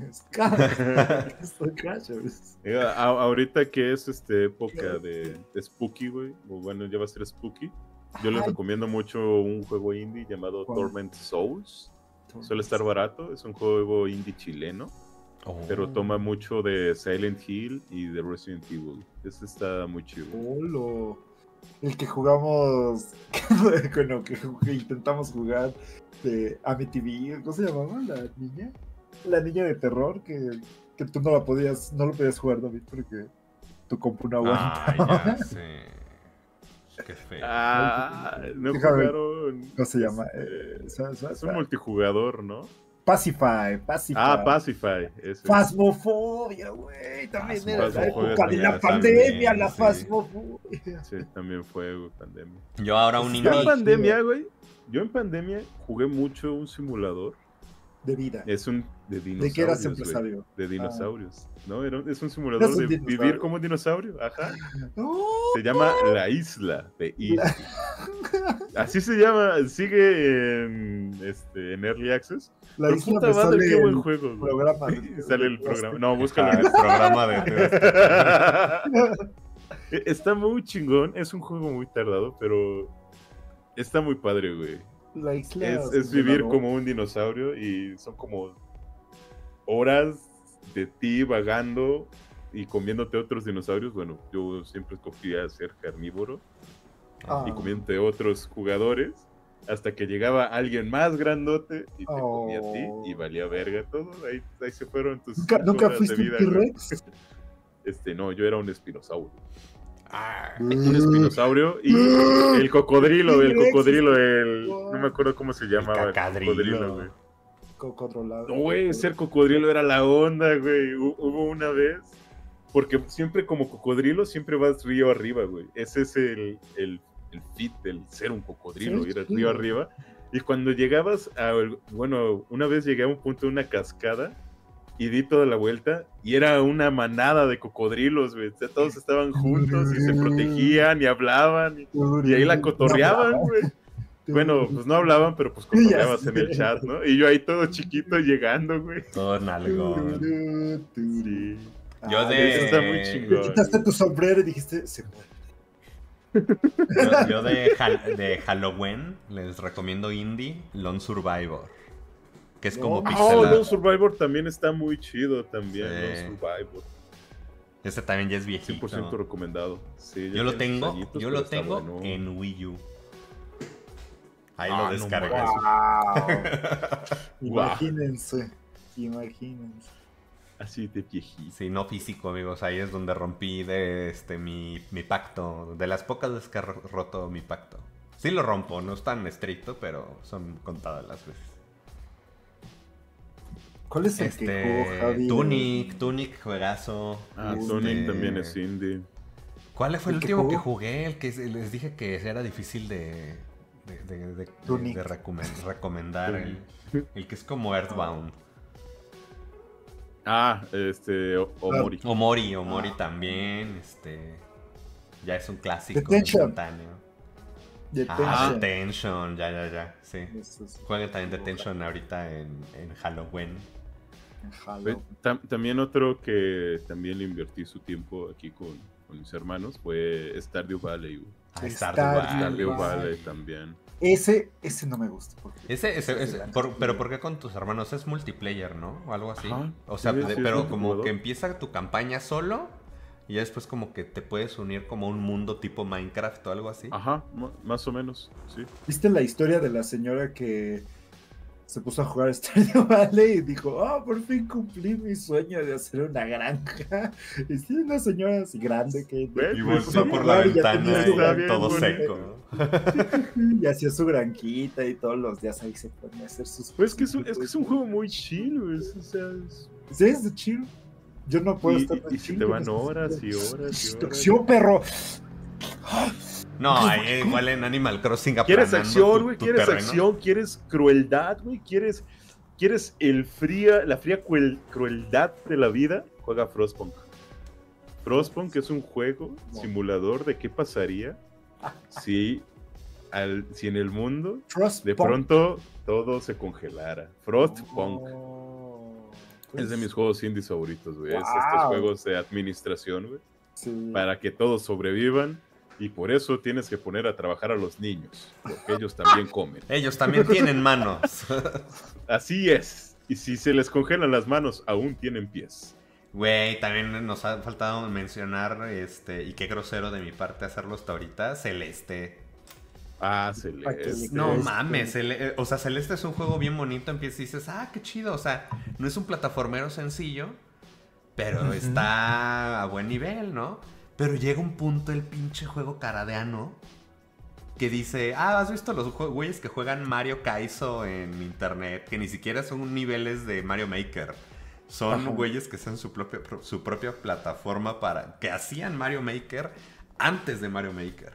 S3: ahorita que es época de Spooky, güey. Bueno, ya va a ser Spooky. Yo les recomiendo mucho un juego indie llamado Torment Souls. Suele estar barato, es un juego indie chileno. Pero toma mucho de Silent Hill y de Resident Evil. Este está muy chido.
S1: El que jugamos, bueno, que intentamos jugar de Amityville, ¿cómo se llamaba la niña? La niña de terror que tú no lo podías jugar, David, porque tu compu no aguanta.
S2: Ah, ya sé. Qué feo.
S3: No jugaron.
S1: ¿Cómo se llama?
S3: Es un multijugador, ¿no?
S1: Pacify.
S3: Pacify.
S1: Phasmophobia, güey. También era la época de la pandemia, la Phasmophobia.
S3: Sí, también fue, güey, pandemia.
S2: Yo ahora un indie.
S3: Yo en pandemia jugué mucho un simulador.
S1: De vida.
S3: Es un de dinosaurios.
S1: ¿De qué eras empresario?
S3: De dinosaurios. ¿No? Es un simulador de vivir como un dinosaurio. Ajá. Se llama La Isla de Easy. Así se llama. Sigue en Early Access.
S1: La Isla me
S3: sale qué buen juego.
S1: Programa
S3: sale el programa. No, búscalo en el programa de Está muy chingón. Es un juego muy tardado, pero está muy padre, güey.
S1: La isla
S3: es vivir como un dinosaurio y son como horas de ti vagando y comiéndote otros dinosaurios. Bueno, yo siempre escogía ser carnívoro y comiéndote otros jugadores hasta que llegaba alguien más grandote y te comía a ti y valía verga todo. Ahí se fueron tus
S1: ¿Nunca fuiste un T-Rex?
S3: No, yo era un espinosaurio. Un espinosaurio y el cocodrilo, no me acuerdo cómo se llamaba.
S2: El cocodrilo,
S3: güey.
S1: Cocodrilo.
S3: No, güey, ser cocodrilo era la onda, güey. Hubo una vez, porque siempre como cocodrilo siempre vas río arriba, güey. Ese es el fit del ser un cocodrilo, ir río arriba. Y cuando llegabas una vez llegué a un punto de una cascada y di toda la vuelta y era una manada de cocodrilos, güey. O sea, todos estaban juntos y se protegían y hablaban y ahí la cotorreaban, güey. Bueno, pues no hablaban, pero pues cotorreabas en el chat, ¿no? Y yo ahí todo chiquito llegando, güey.
S2: Todo nalgón.
S3: Sí.
S2: Eso
S3: está muy chingón.
S1: Te quitaste tu sombrero y dijiste, se muere.
S2: Yo de Halloween les recomiendo indie Lone Survivor. Que es como pixel.
S3: Lone Survivor también está muy chido también. Sí. Lone Survivor.
S2: Este también ya es viejito.
S3: 100% recomendado. Sí,
S2: yo lo tengo bueno. En Wii U. Ahí lo descargué.
S1: Imagínense.
S3: Así de viejito.
S2: Sí, no físico, amigos. Ahí es donde rompí mi pacto. De las pocas veces que he roto mi pacto. Sí lo rompo, no es tan estricto, pero son contadas las veces.
S1: ¿Cuál es el que jugó Javi?
S2: Tunic, juegazo.
S3: Tunic también es indie.
S2: ¿Cuál fue el último que jugué? El que les dije que era difícil de recomendar. El que es como Earthbound.
S3: Omori.
S2: Omori también. Ya es un clásico instantáneo. Detention, ya. Sí. Jueguen también Detention ahorita en Halloween.
S3: También otro que también le invertí su tiempo aquí con mis hermanos fue Stardew Valley. Stardew Valley también.
S1: Ese no me gusta.
S2: Pero ¿por qué con tus hermanos? Es multiplayer, ¿no? O algo así.
S3: Ajá,
S2: o sea,
S3: sí,
S2: pero como que empieza tu campaña solo y ya después como que te puedes unir como a un mundo tipo Minecraft o algo así.
S3: Ajá, más o menos, sí.
S1: ¿Viste la historia de la señora que se puso a jugar Stardew Valley y dijo, por fin cumplí mi sueño de hacer una granja? Y sí, una señora así grande que...
S2: Y volteó por la ventana y todo seco.
S1: Y hacía su granjita y todos los días ahí se ponía a hacer sus...
S3: Pues es que es un juego muy chill, güey. O sea,
S1: sí, es de chill. Yo no puedo estar tan
S3: chill. Y te van horas y horas y horas.
S1: ¡Destrucción, perro!
S2: No, igual en Animal Crossing
S3: ¿quieres acción, güey? ¿Quieres acción? ¿Quieres crueldad, güey? ¿Quieres la fría crueldad de la vida? Juega Frostpunk. Frostpunk es un juego simulador de qué pasaría si en el mundo de pronto todo se congelara. Frostpunk. Es de mis juegos indies favoritos, güey. Es estos juegos de administración, güey. Sí. Para que todos sobrevivan. Y por eso tienes que poner a trabajar a los niños, porque ellos también comen.
S2: Ellos también tienen manos.
S3: Así es. Y si se les congelan las manos, aún tienen pies.
S2: Güey, también nos ha faltado mencionar, y qué grosero de mi parte hacerlo hasta ahorita, Celeste.
S3: Celeste.
S2: No mames, o sea, Celeste es un juego bien bonito, empiezas y dices, qué chido, o sea, no es un plataformero sencillo, pero está a buen nivel, ¿no? Pero llega un punto el pinche juego caradeano que dice, ¿has visto los güeyes que juegan Mario Kaizo en internet? Que ni siquiera son niveles de Mario Maker. Son güeyes que hacen su propia plataforma que hacían Mario Maker antes de Mario Maker.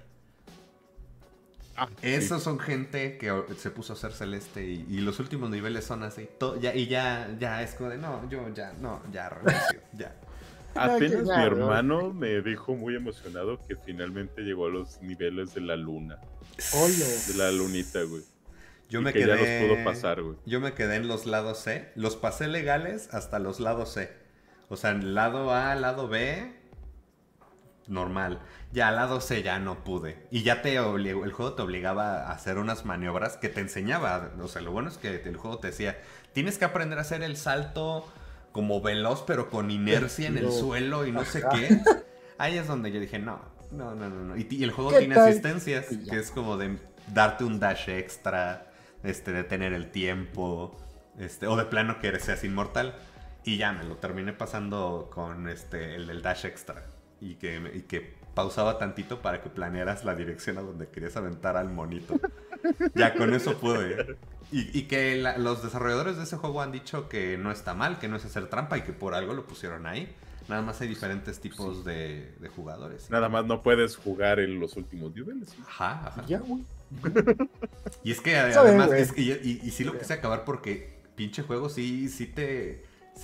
S2: Esos son gente que se puso a hacer Celeste y los últimos niveles son así. Ya es como de, no, yo ya renuncio, ya.
S3: Apenas mi hermano me dijo muy emocionado que finalmente llegó a los niveles de la luna. De la lunita, güey.
S2: Ya los pudo pasar, güey. Yo me quedé en los lados C. Los pasé legales hasta los lados C. O sea, en lado A, lado B, normal. Ya lado C ya no pude. Y ya el juego te obligaba a hacer unas maniobras que te enseñaba. O sea, lo bueno es que el juego te decía, tienes que aprender a hacer el salto como veloz, pero con inercia en el suelo y no sé qué. Ahí es donde yo dije, no. Y el juego tiene asistencias, que es como de darte un dash extra, detener el tiempo, o de plano que seas inmortal. Y ya me lo terminé pasando con el dash extra. Y que pausaba tantito para que planearas la dirección a donde querías aventar al monito. Ya con eso pude. Y que los desarrolladores de ese juego han dicho que no está mal, que no es hacer trampa y que por algo lo pusieron ahí. Nada más hay diferentes tipos de jugadores.
S3: Nada más no puedes jugar en los últimos niveles.
S2: Ajá.
S1: Ya, güey.
S2: Y es que además, y sí lo quise acabar porque pinche juego sí te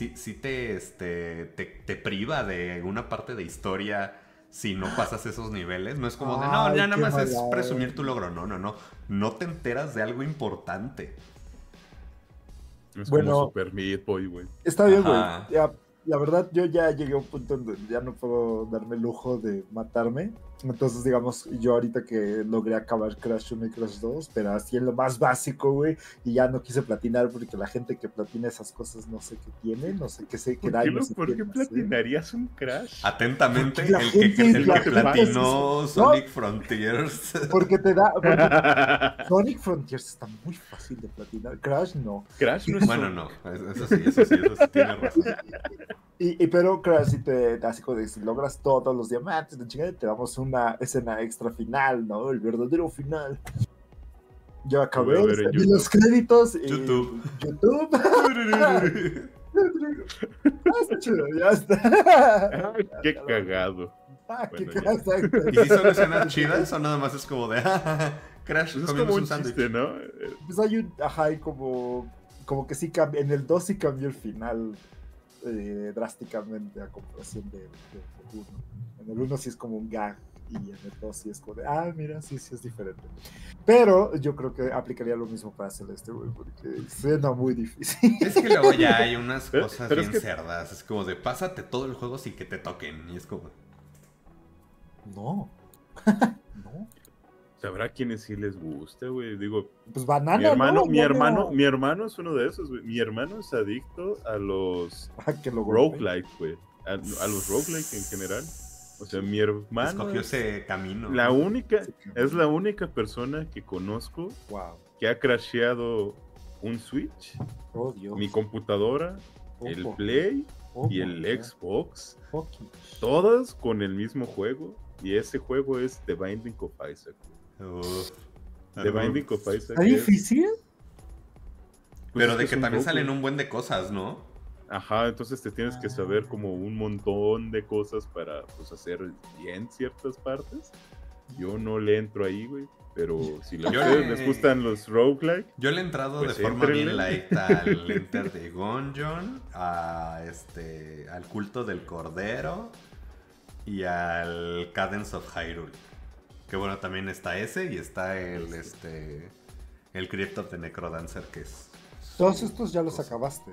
S2: priva de una parte de historia si no pasas esos niveles. No es como de, no, ya nada más es presumir tu logro. No te enteras de algo importante.
S3: Es como Super Meat Boy, güey.
S1: Está bien, güey. La verdad, yo ya llegué a un punto en donde ya no puedo darme el lujo de matarme. Entonces, digamos, yo ahorita que logré acabar Crash 1 y Crash 2, pero así en lo más básico, güey, y ya no quise platinar porque la gente que platina esas cosas no sé qué tiene, no sé qué se queda.
S3: ¿Por qué platinarías un Crash?
S2: Atentamente, el que platinó Sonic Frontiers.
S1: Porque te da... Sonic Frontiers está muy fácil de platinar, Crash no.
S3: Crash no es...
S2: Bueno, no, eso sí tiene razón.
S1: Pero Crash, si te así como de, si logras todos los diamantes de chingada, te damos una escena extra final, ¿no? El verdadero final. Yo acabé y los créditos.
S2: YouTube.
S1: Está chido, ya está.
S3: Qué cagado.
S1: Qué cagado.
S2: ¿Y si son escenas chidas o nada más es como de Crash
S3: pues comiendo un sándwich, ¿no?
S1: Pues hay un, hay como que sí cambia, en el 2 sí cambió el final drásticamente a comparación del 1. En el 1 sí es como un gag y en el 2 sí es como de, mira, sí es diferente. Pero yo creo que aplicaría lo mismo para Celeste, güey, porque suena muy difícil.
S2: Es que luego ya hay unas cosas bien cerdas, es como de, pásate todo el juego sin que te toquen, y es como...
S1: No.
S3: Habrá quienes sí les gusta, güey. Digo,
S1: pues banana,
S3: mi hermano es uno de esos, güey. Mi hermano es adicto a los roguelike, güey. A los roguelike en general. O sea, mi hermano
S2: escogió ese camino.
S3: Es la única persona que conozco que ha crasheado un Switch, mi computadora, el Play y el Xbox. Todas con el mismo juego. Y ese juego es The Binding of Isaac. The Binding of Isaac.
S1: ¿Está difícil?
S2: Pero pues de que también salen un buen de cosas, ¿no?
S3: Ajá, entonces te tienes que saber como un montón de cosas para pues hacer bien ciertas partes. Yo no le entro ahí, güey. Pero si les gustan los roguelike,
S2: yo le he entrado pues de forma bien light al Enter the Gungeon, al Culto del Cordero y al Cadence of Hyrule. Que bueno, también está ese y está el Crypt of the Necrodancer, que es...
S1: Todos estos ya los acabaste,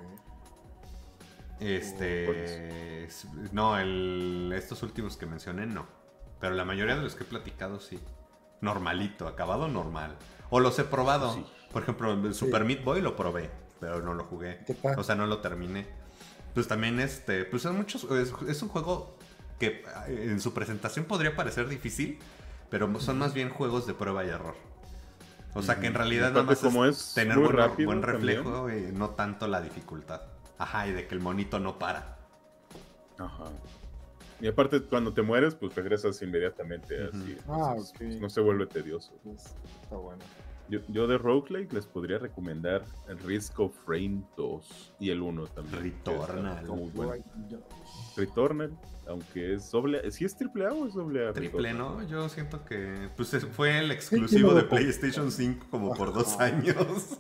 S2: No, estos últimos que mencioné no. Pero la mayoría de los que he platicado sí. Normalito, acabado normal. O los he probado. Sí. Por ejemplo, el Super Meat Boy lo probé, pero no lo jugué. O sea, no lo terminé. Pues también pues es un juego que en su presentación podría parecer difícil, pero son más bien juegos de prueba y error. O sea que en realidad nada más es tener buen reflejo y no tanto la dificultad. Ajá, y de que el monito no para.
S3: Ajá. Y aparte, cuando te mueres, pues regresas inmediatamente así. Entonces, pues, no se vuelve tedioso.
S1: Está bueno.
S3: Yo de roguelike les podría recomendar el Risk of Rain 2 y el 1 también.
S2: Returnal.
S3: Returnal, aunque es doble. ¿Sí es triple A o es doble A?
S2: Triple, ¿no? Yo siento que pues fue el exclusivo de PlayStation 5 como por 2 años.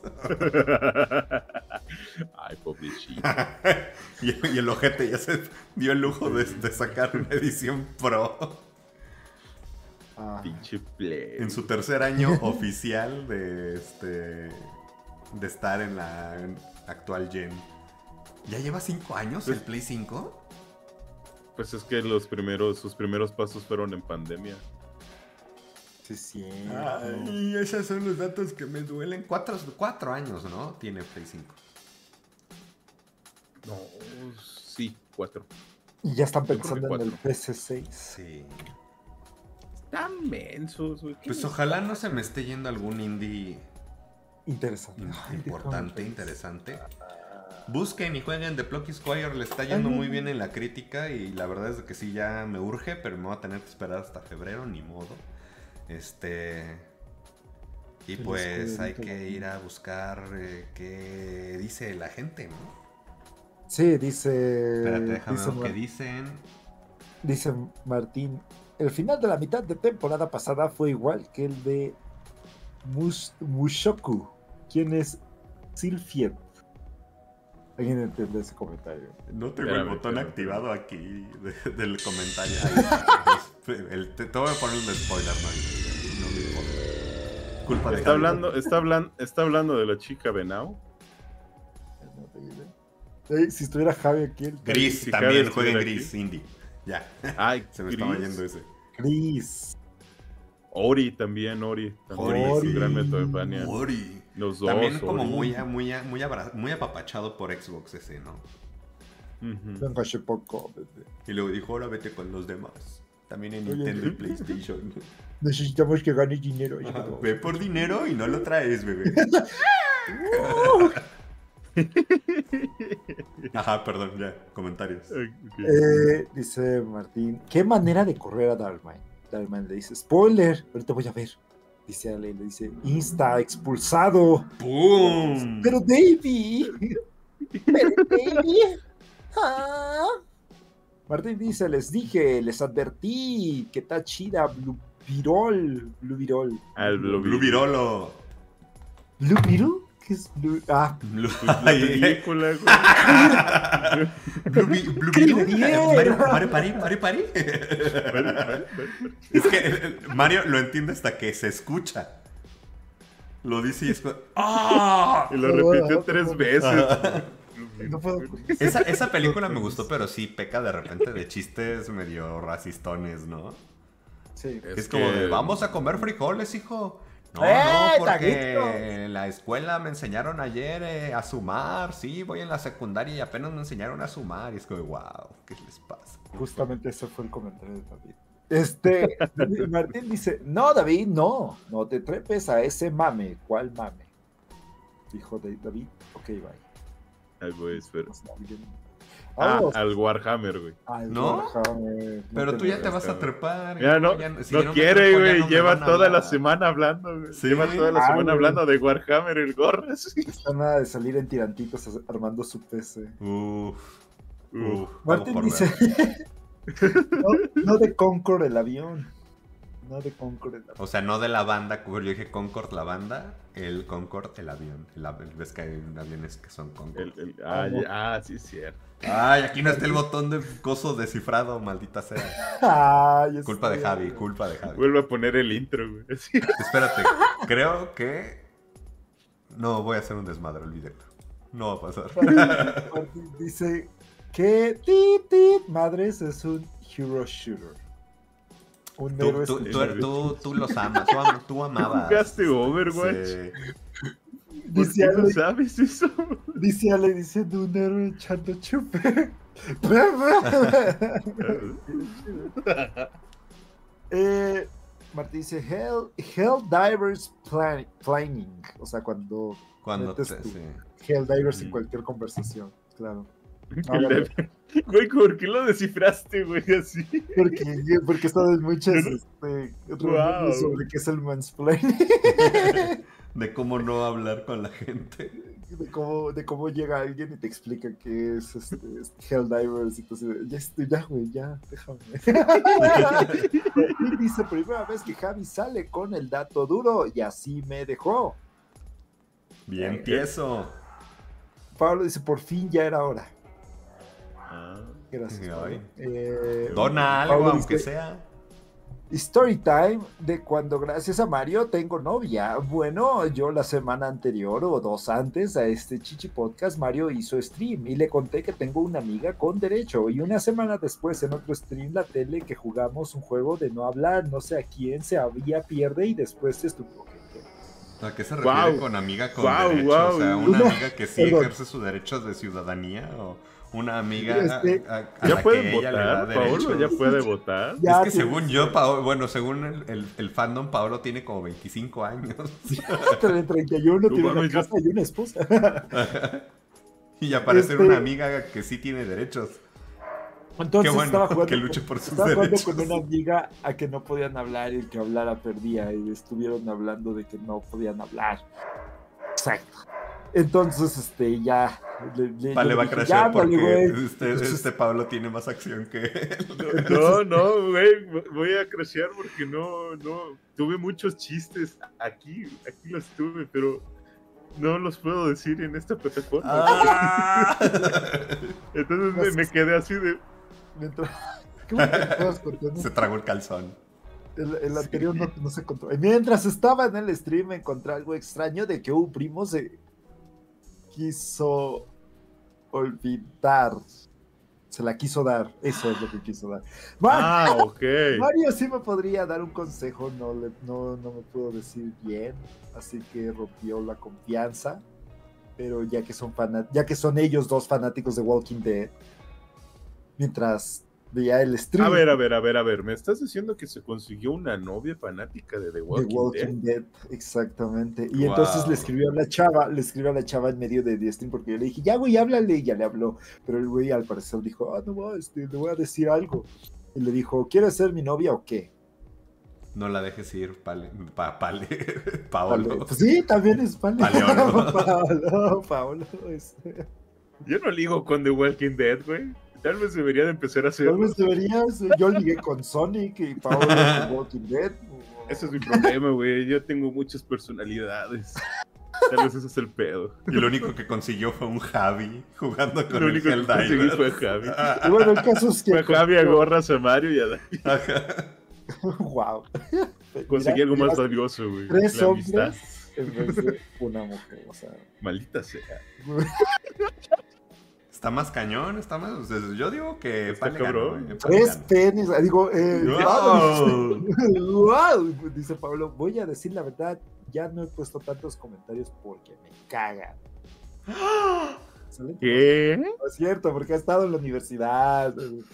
S3: Ay, pobrecito.
S2: y el ojete ya se dio el lujo de sacar una edición Pro.
S3: Pinche play.
S2: En su tercer año oficial de estar en la actual gen. ¿Ya lleva 5 años el Play 5?
S3: Pues es que sus primeros pasos fueron en pandemia.
S1: Sí.
S2: Ay, esos son los datos que me duelen. 4 años, ¿no? Tiene Play 5.
S3: No, sí, 4.
S1: Y ya están pensando en el PS6.
S2: Sí.
S3: Tan mensos, güey.
S2: Pues ojalá no se me esté yendo algún indie
S1: interesante.
S2: Importante, interesante. Busquen y jueguen The Plucky Squire, le está yendo muy bien en la crítica y la verdad es que sí ya me urge, pero me voy a tener que esperar hasta febrero, ni modo. Y pues hay que ir a buscar qué dice la gente, ¿no?
S1: Sí, dice...
S2: Espérate, déjame ver qué dicen.
S1: Dice Martín, el final de la mitad de temporada pasada fue igual que el de Mushoku. ¿Quién es Silfiet? ¿Alguien entiende ese comentario?
S2: No tengo el botón activado aquí del comentario. Te voy a poner un spoiler, no me importa. Culpa de
S3: ¿Está hablando de la chica Venao?
S1: Si estuviera Javi aquí...
S2: Gris,
S3: si
S2: también
S3: Javi
S2: juega en
S3: aquí.
S2: Gris, Indie. Ya.
S3: Ay,
S2: se me estaba yendo ese.
S1: Gris.
S3: Ori también. Su gran Metroidvania.
S2: Ori.
S3: Los dos.
S2: También como muy apapachado por Xbox ese, ¿no?
S1: Venga, hace poco, bebé.
S2: Y luego dijo, ahora vete con los demás. También en Nintendo y PlayStation.
S1: Necesitamos que ganes dinero.
S2: Ve por dinero y no lo traes, bebé. Ajá, perdón, ya, comentarios.
S1: Dice Martín, ¿qué manera de correr a Darkman? Darkman le dice, spoiler, ahorita voy a ver. Dice Ale, le dice, Insta, expulsado.
S2: ¡Pum!
S1: Pero Davey. Martín dice, les dije, les advertí que está chida Blue Virol.
S3: El Blue
S2: Virolo.
S1: ¿Blue Virol? ¿Qué es Blue?
S3: La película, güey.
S2: Mario Pari. Es que Mario lo entiende hasta que se escucha. Lo dice y es... ¡Ah!
S3: Y lo repitió 3 veces.
S1: No puedo.
S2: Esa película me gustó, pero sí peca de repente de chistes medio racistones, ¿no?
S1: Sí.
S2: Es como de, vamos a comer frijoles, hijo. No, porque en la escuela me enseñaron ayer a sumar. Sí, voy en la secundaria y apenas me enseñaron a sumar. Y es como, wow, ¿qué les pasa?
S1: Justamente ese fue el comentario de David. Martín dice, no, David, no te trepes a ese mame. ¿Cuál mame? Dijo David, ok, bye.
S3: Algo espero. Al Warhammer, güey.
S2: ¿No?
S1: Warhammer,
S2: pero tú ya te vas a trepar.
S3: Ya no quiere, güey. Lleva toda la semana hablando, güey.
S2: ¿Sí?
S3: Lleva toda la semana hablando de Warhammer, el Gorras.
S1: Está nada de salir en tirantitos armando su PC. Martín dice, no de Concord el avión.
S2: O sea, no de la banda. Yo dije Concord la banda, el Concord el avión. Ves que hay aviones que son Concord.
S3: Sí, es cierto.
S2: Ay, aquí no está el botón de coso descifrado, maldita sea. Culpa de Javi.
S3: Vuelve a poner el intro, güey.
S2: Espérate, creo que... No, voy a hacer un desmadre, olvídalo. No va a pasar.
S1: Dice que Madres es un hero shooter.
S2: Tú los amas, tú amabas.
S3: ¿Jugaste Overwatch?
S1: Dice
S3: ¿Por qué
S1: Ale,
S3: no sabes eso?
S1: Dice Ale, de un héroe echando chupe. Martín dice Helldivers Planning. O sea, cuando metes Helldivers en cualquier conversación, claro.
S3: Güey, ¿por qué lo descifraste, güey, así?
S1: Porque están en muchas reuniones sobre qué es el mansplaining.
S2: De cómo no hablar con la gente.
S1: De cómo llega alguien y te explica qué es Helldivers y entonces, güey, déjame. Y dice, primera vez que Javi sale con el dato duro y así me dejó.
S2: Bien tieso.
S1: Pablo dice, por fin ya era hora. Gracias.
S2: Dona algo, Pablo aunque sea.
S1: Story time de cuando gracias a Mario tengo novia. Bueno, yo la semana anterior o 2 antes a este Chichi Podcast, Mario hizo stream y le conté que tengo una amiga con derecho. Y una semana después en otro stream la tele que jugamos un juego de no hablar, no sé a quién se había pierde y después estuvo.
S2: ¿A qué se refiere con amiga con derecho? O sea, una amiga que sí ejerce sus derechos de ciudadanía o una amiga a
S3: ya
S2: la
S3: puede
S2: que
S3: votar,
S2: ella le da derechos.
S3: Paolo ya puede votar.
S2: Es que según yo, Paolo, según el fandom, Paolo tiene como 25 años.
S1: 31, tiene una casa y una esposa.
S2: Y aparece una amiga que sí tiene derechos.
S1: Entonces
S2: qué bueno,
S1: estaba jugando,
S2: que luche por sus
S1: estaba
S2: derechos.
S1: jugando con una amiga a que no podían hablar y el que hablara perdía y estuvieron hablando de que no podían hablar. Exacto. Entonces, ya...
S2: Vale, va a crecer porque Pablo tiene más acción que él.
S3: No, güey, voy a crecer porque no, tuve muchos chistes aquí los tuve, pero no los puedo decir en esta plataforma. Entonces me quedé así de...
S2: Se tragó el calzón.
S1: El anterior no se encontró. Mientras estaba en el stream me encontré algo extraño de que un primo se quiso olvidar. Se la quiso dar. Eso es lo que quiso dar.
S3: Ok.
S1: Mario sí me podría dar un consejo. No me pudo decir bien. Así que rompió la confianza. Pero ya que son ellos dos fanáticos de Walking Dead. Mientras veía el stream.
S3: A ver. ¿Me estás diciendo que se consiguió una novia fanática de The Walking Dead?
S1: Exactamente. Y entonces le escribió a la chava en medio de stream porque yo le dije, ya güey, háblale, y ya le habló. Pero el güey al parecer dijo, no, le voy a decir algo. Y le dijo, ¿quieres ser mi novia o qué?
S2: No la dejes ir, Paolo.
S1: Pues sí, también es Paolo.
S3: Yo no ligo con The Walking Dead, güey. Tal vez debería de empezar a hacer.
S1: Tal vez deberías. Yo ligué con Sonic y Paolo con Walking Dead.
S3: Ese es mi problema, güey. Yo tengo muchas personalidades. Tal vez ese es el pedo.
S2: Y lo único que consiguió fue un Javi jugando con el
S3: Helldivers. Lo único que conseguí fue Javi.
S1: Y bueno, el caso es que...
S3: Fue Javi a gorras a Mario y a Dani.
S1: Wow.
S3: Conseguí algo más valioso, güey.
S1: 3 hombres en vez de una mujer. O sea...
S3: Maldita sea.
S2: Está más cañón, está más... Yo digo que...
S3: Está cabrón.
S1: 3 penes, digo...
S2: Wow.
S1: Dice Pablo, voy a decir la verdad, ya no he puesto tantos comentarios porque me cagan.
S3: ¿Qué?
S1: No es cierto, porque ha estado en la universidad.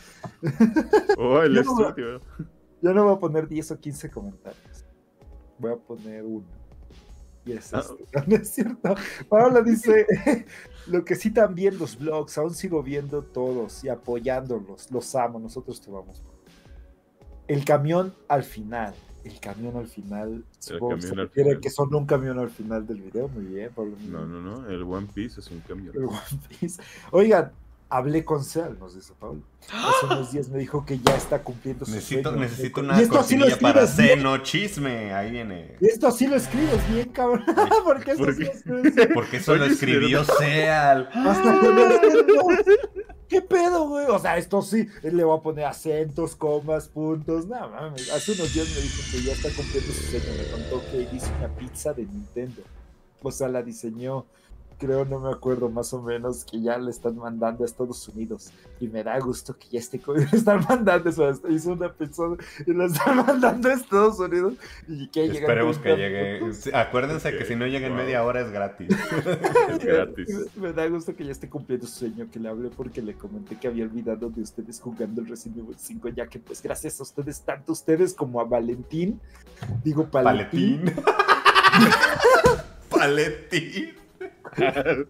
S3: El estudio.
S1: Yo no voy a poner 10 o 15 comentarios. Voy a poner 1. Y es no es cierto. Paola dice... Lo que sí también los vlogs, aún sigo viendo todos y apoyándolos, los amo, nosotros te vamos. El camión al final, supongo que quiere que son un camión al final del video, muy bien, Pablo.
S3: No, el One Piece es un camión.
S1: El One Piece. Oigan, hablé con Seal, nos dice Pablo. Hace unos días me dijo que ya está cumpliendo su sueño.
S2: Necesito una cortinilla para Seno Chisme. Ahí viene.
S1: Y esto sí lo escribes bien, cabrón. ¿Por qué lo escribes?
S2: Porque eso lo escribió Seal.
S1: Hasta con acentos. ¿Qué pedo, güey? O sea, esto sí, le voy a poner acentos, comas, puntos. Nada, mames. Hace unos días me dijo que ya está cumpliendo su sueño. Me contó que hizo una pizza de Nintendo. O sea, la diseñó. Creo, no me acuerdo, más o menos, que ya le están mandando a Estados Unidos. Y me da gusto que ya están mandando eso. Hizo una persona y la están mandando a Estados Unidos. Y que
S2: esperemos que llegue. Acuérdense que si no llega en media hora es gratis.
S3: Es gratis.
S1: Me da gusto que ya esté cumpliendo su sueño, que le hablé porque le comenté que había olvidado de ustedes jugando el Resident Evil 5, ya que pues gracias a ustedes, tanto ustedes como a Valentín. Digo Paletín.
S2: Paletín.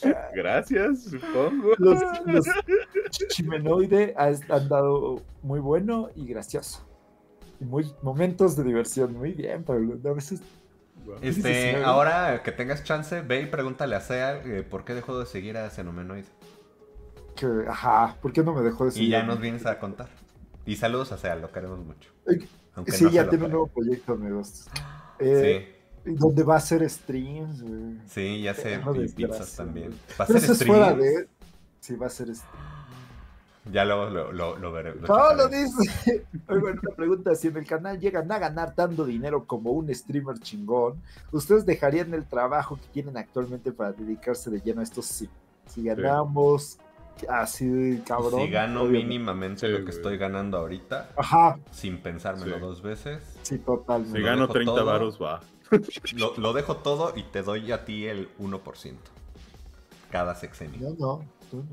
S3: Gracias, supongo.
S1: Los Chimenoide han dado muy bueno y gracioso. Y momentos de diversión. Muy bien, Pablo. A veces...
S2: Ahora que tengas chance, ve y pregúntale a Sea por qué dejó de seguir a Xenomenoide.
S1: ¿Por qué no me dejó de seguir?
S2: Y ya nos vienes a contar. Y saludos a Sea, lo queremos mucho.
S1: Aunque sí, no ya tiene un nuevo proyecto, amigos.
S2: Sí.
S1: Donde va a hacer streams, güey.
S2: Sí, ya sé, y pizzas también.
S1: ¿Va a hacer streams? Sí, va a hacer streams.
S2: Ya lo veré.
S1: Lo dice. Bueno, una pregunta: si en el canal llegan a ganar tanto dinero como un streamer chingón, ¿ustedes dejarían el trabajo que tienen actualmente para dedicarse de lleno a esto? Sí. Si ganamos así, cabrón.
S2: Si gano mínimamente lo que estoy ganando ahorita, sin pensármelo 2 veces.
S1: Sí, total.
S3: Si gano 30 varos, va.
S2: Lo dejo todo y te doy a ti el 1% cada sexenio.
S1: No.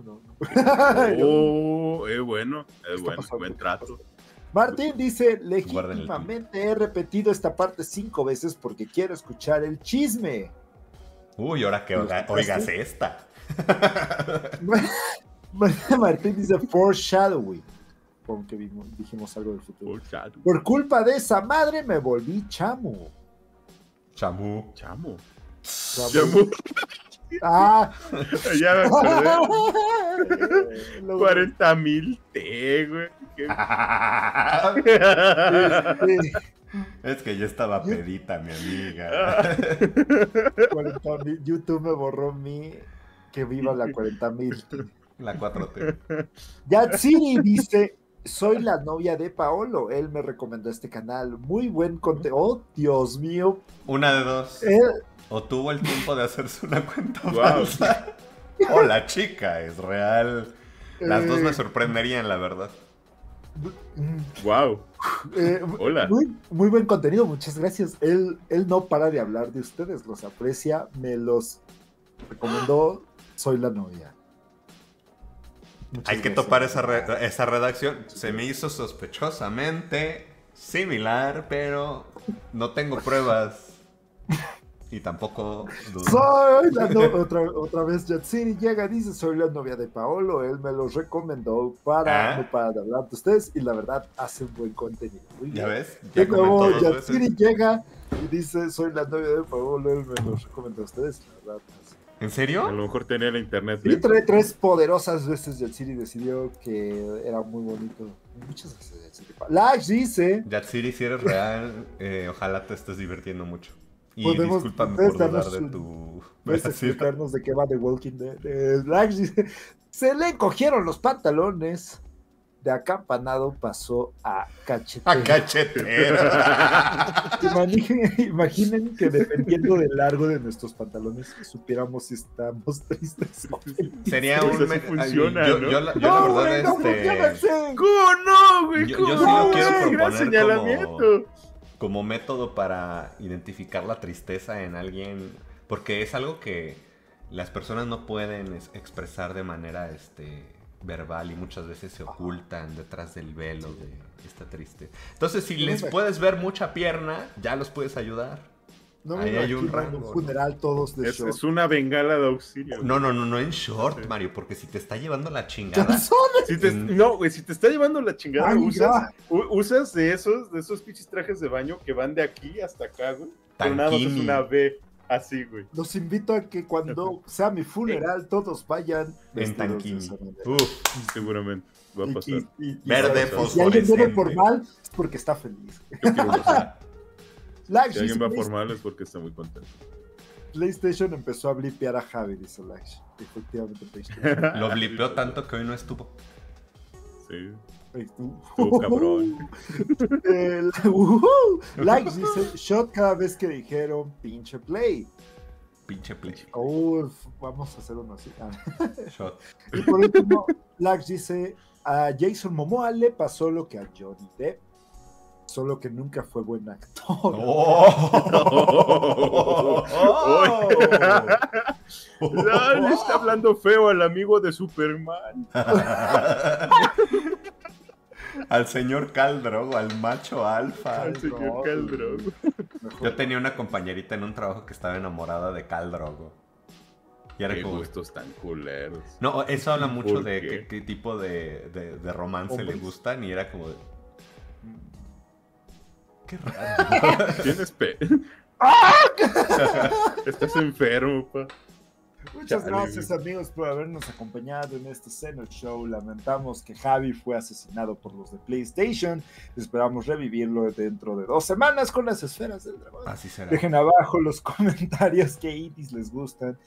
S3: Bueno, buen trato.
S1: Martín dice: legítimamente he repetido esta parte 5 veces porque quiero escuchar el chisme.
S2: Uy, ahora que oigas esta.
S1: Martín dice: foreshadowing. Como que dijimos algo del futuro. Por culpa de esa madre me volví chamo.
S2: Chamu.
S3: Ya me acordé. 40,000 güey.
S2: Es que yo estaba pedita, mi amiga.
S1: 40,000. YouTube me borró que viva la 40,000.
S2: La 4T.
S1: Yatsiri dice: soy la novia de Paolo. Él me recomendó este canal. Muy buen contenido. Oh, Dios mío.
S2: Una de dos. O tuvo el tiempo de hacerse una cuenta falsa. O la chica es real. Las dos me sorprenderían, la verdad.
S3: Wow. Hola.
S1: Muy buen contenido, muchas gracias. Él no para de hablar de ustedes, los aprecia, me los recomendó. Soy la novia.
S2: Hay que topar esa redacción. Se me hizo sospechosamente similar, pero no tengo pruebas. Y tampoco
S1: soy la otra vez Yatsiri llega y dice: soy la novia de Paolo. Él me los recomendó no para de hablar de ustedes. Y la verdad, hace un buen contenido.
S2: ¿Ya ves?
S1: De nuevo, Yatsiri llega y dice: soy la novia de Paolo. Él me los recomendó a ustedes. La verdad,
S2: ¿en serio?
S3: A lo mejor tenía la internet.
S1: Y 3 poderosas veces Yatsiri decidió que era muy bonito. Muchas gracias, Yatsiri. Lax dice:
S2: Yatsiri, si eres real, ojalá te estés divirtiendo mucho. Y
S1: podemos
S2: discúlpame por dudar de tu...
S1: ¿Puedes explicarnos de qué va The Walking Dead? Lax dice: se le encogieron los pantalones. De acampanado pasó a cachetero.
S2: A cachetero.
S1: Imaginen que dependiendo del largo de nuestros pantalones supiéramos si estamos tristes o felices.
S2: Sería un...
S3: funciona,
S2: yo la verdad
S3: ¿Cómo no, güey?
S2: Yo sí lo quiero proponer como método para identificar la tristeza en alguien, porque es algo que las personas no pueden expresar de manera verbal y muchas veces se ocultan detrás del velo de esta tristeza. Entonces, si les puedes ver mucha pierna, ya los puedes ayudar.
S1: Ahí hay un rango. Un funeral todos de short.
S3: Es una bengala de auxilio.
S2: No en short, Mario, porque si te está llevando la chingada.
S3: No, güey, si te está llevando la chingada, usas de esos pinches trajes de baño que van de aquí hasta acá, güey. Pero nada más es una V. Así, güey.
S1: Los invito a que cuando sea mi funeral todos vayan
S2: en tanquini.
S3: Seguramente va a pasar.
S2: Verde fosforescente. Si alguien
S1: viene formal es porque está feliz.
S3: Si alguien va formal es porque está muy contento.
S1: PlayStation empezó a blipear a Javi, dice Lax. Efectivamente, PlayStation.
S2: Lo blipeó tanto que hoy no estuvo.
S3: Sí. Estuvo cabrón.
S1: Lax dice: shot cada vez que dijeron pinche play.
S2: Pinche play.
S1: Vamos a hacer uno así.
S2: Shot.
S1: Y por último, Lax dice: a Jason Momoa le pasó lo que a Johnny Depp, solo que nunca fue buen actor.
S3: Le está hablando feo al amigo de Superman.
S2: Al señor Khal Drogo, al macho alfa.
S3: Al señor Khal Drogo.
S2: Yo tenía una compañerita en un trabajo que estaba enamorada de Khal Drogo. Y era
S3: qué
S2: como...
S3: gustos tan culeros.
S2: No, eso habla mucho de qué tipo de romance le gustan y era como de... Qué raro.
S3: Tienes Estás enfermo, pa.
S1: Muchas gracias, amigos, por habernos acompañado en este Xeno Show. Lamentamos que Javi fue asesinado por los de PlayStation. Esperamos revivirlo dentro de 2 semanas con las esferas del dragón.
S2: Así será.
S1: Dejen abajo los comentarios qué indies les gustan.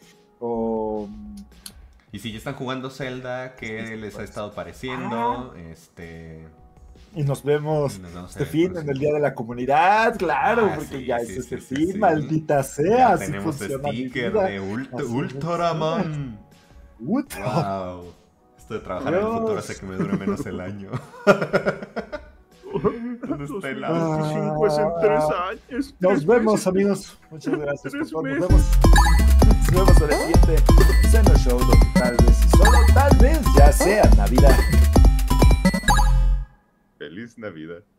S2: Y si ya están jugando Zelda, ¿qué les ha estado pareciendo?
S1: Y nos vemos este fin en el Día de la Comunidad, claro, porque sí, ya es este fin, maldita sea.
S2: Ya tenemos sticker de Ultraman. Wow. Esto de trabajar en el futuro hace que me dure menos el año. ¿Dónde está el auto?
S3: 5 es en 3 años.
S1: Nos vemos, amigos. Muchas gracias por todo. Nos vemos en el siguiente Xeno Show, donde tal vez y solo tal vez ya sea Navidad.
S3: Feliz Navidad.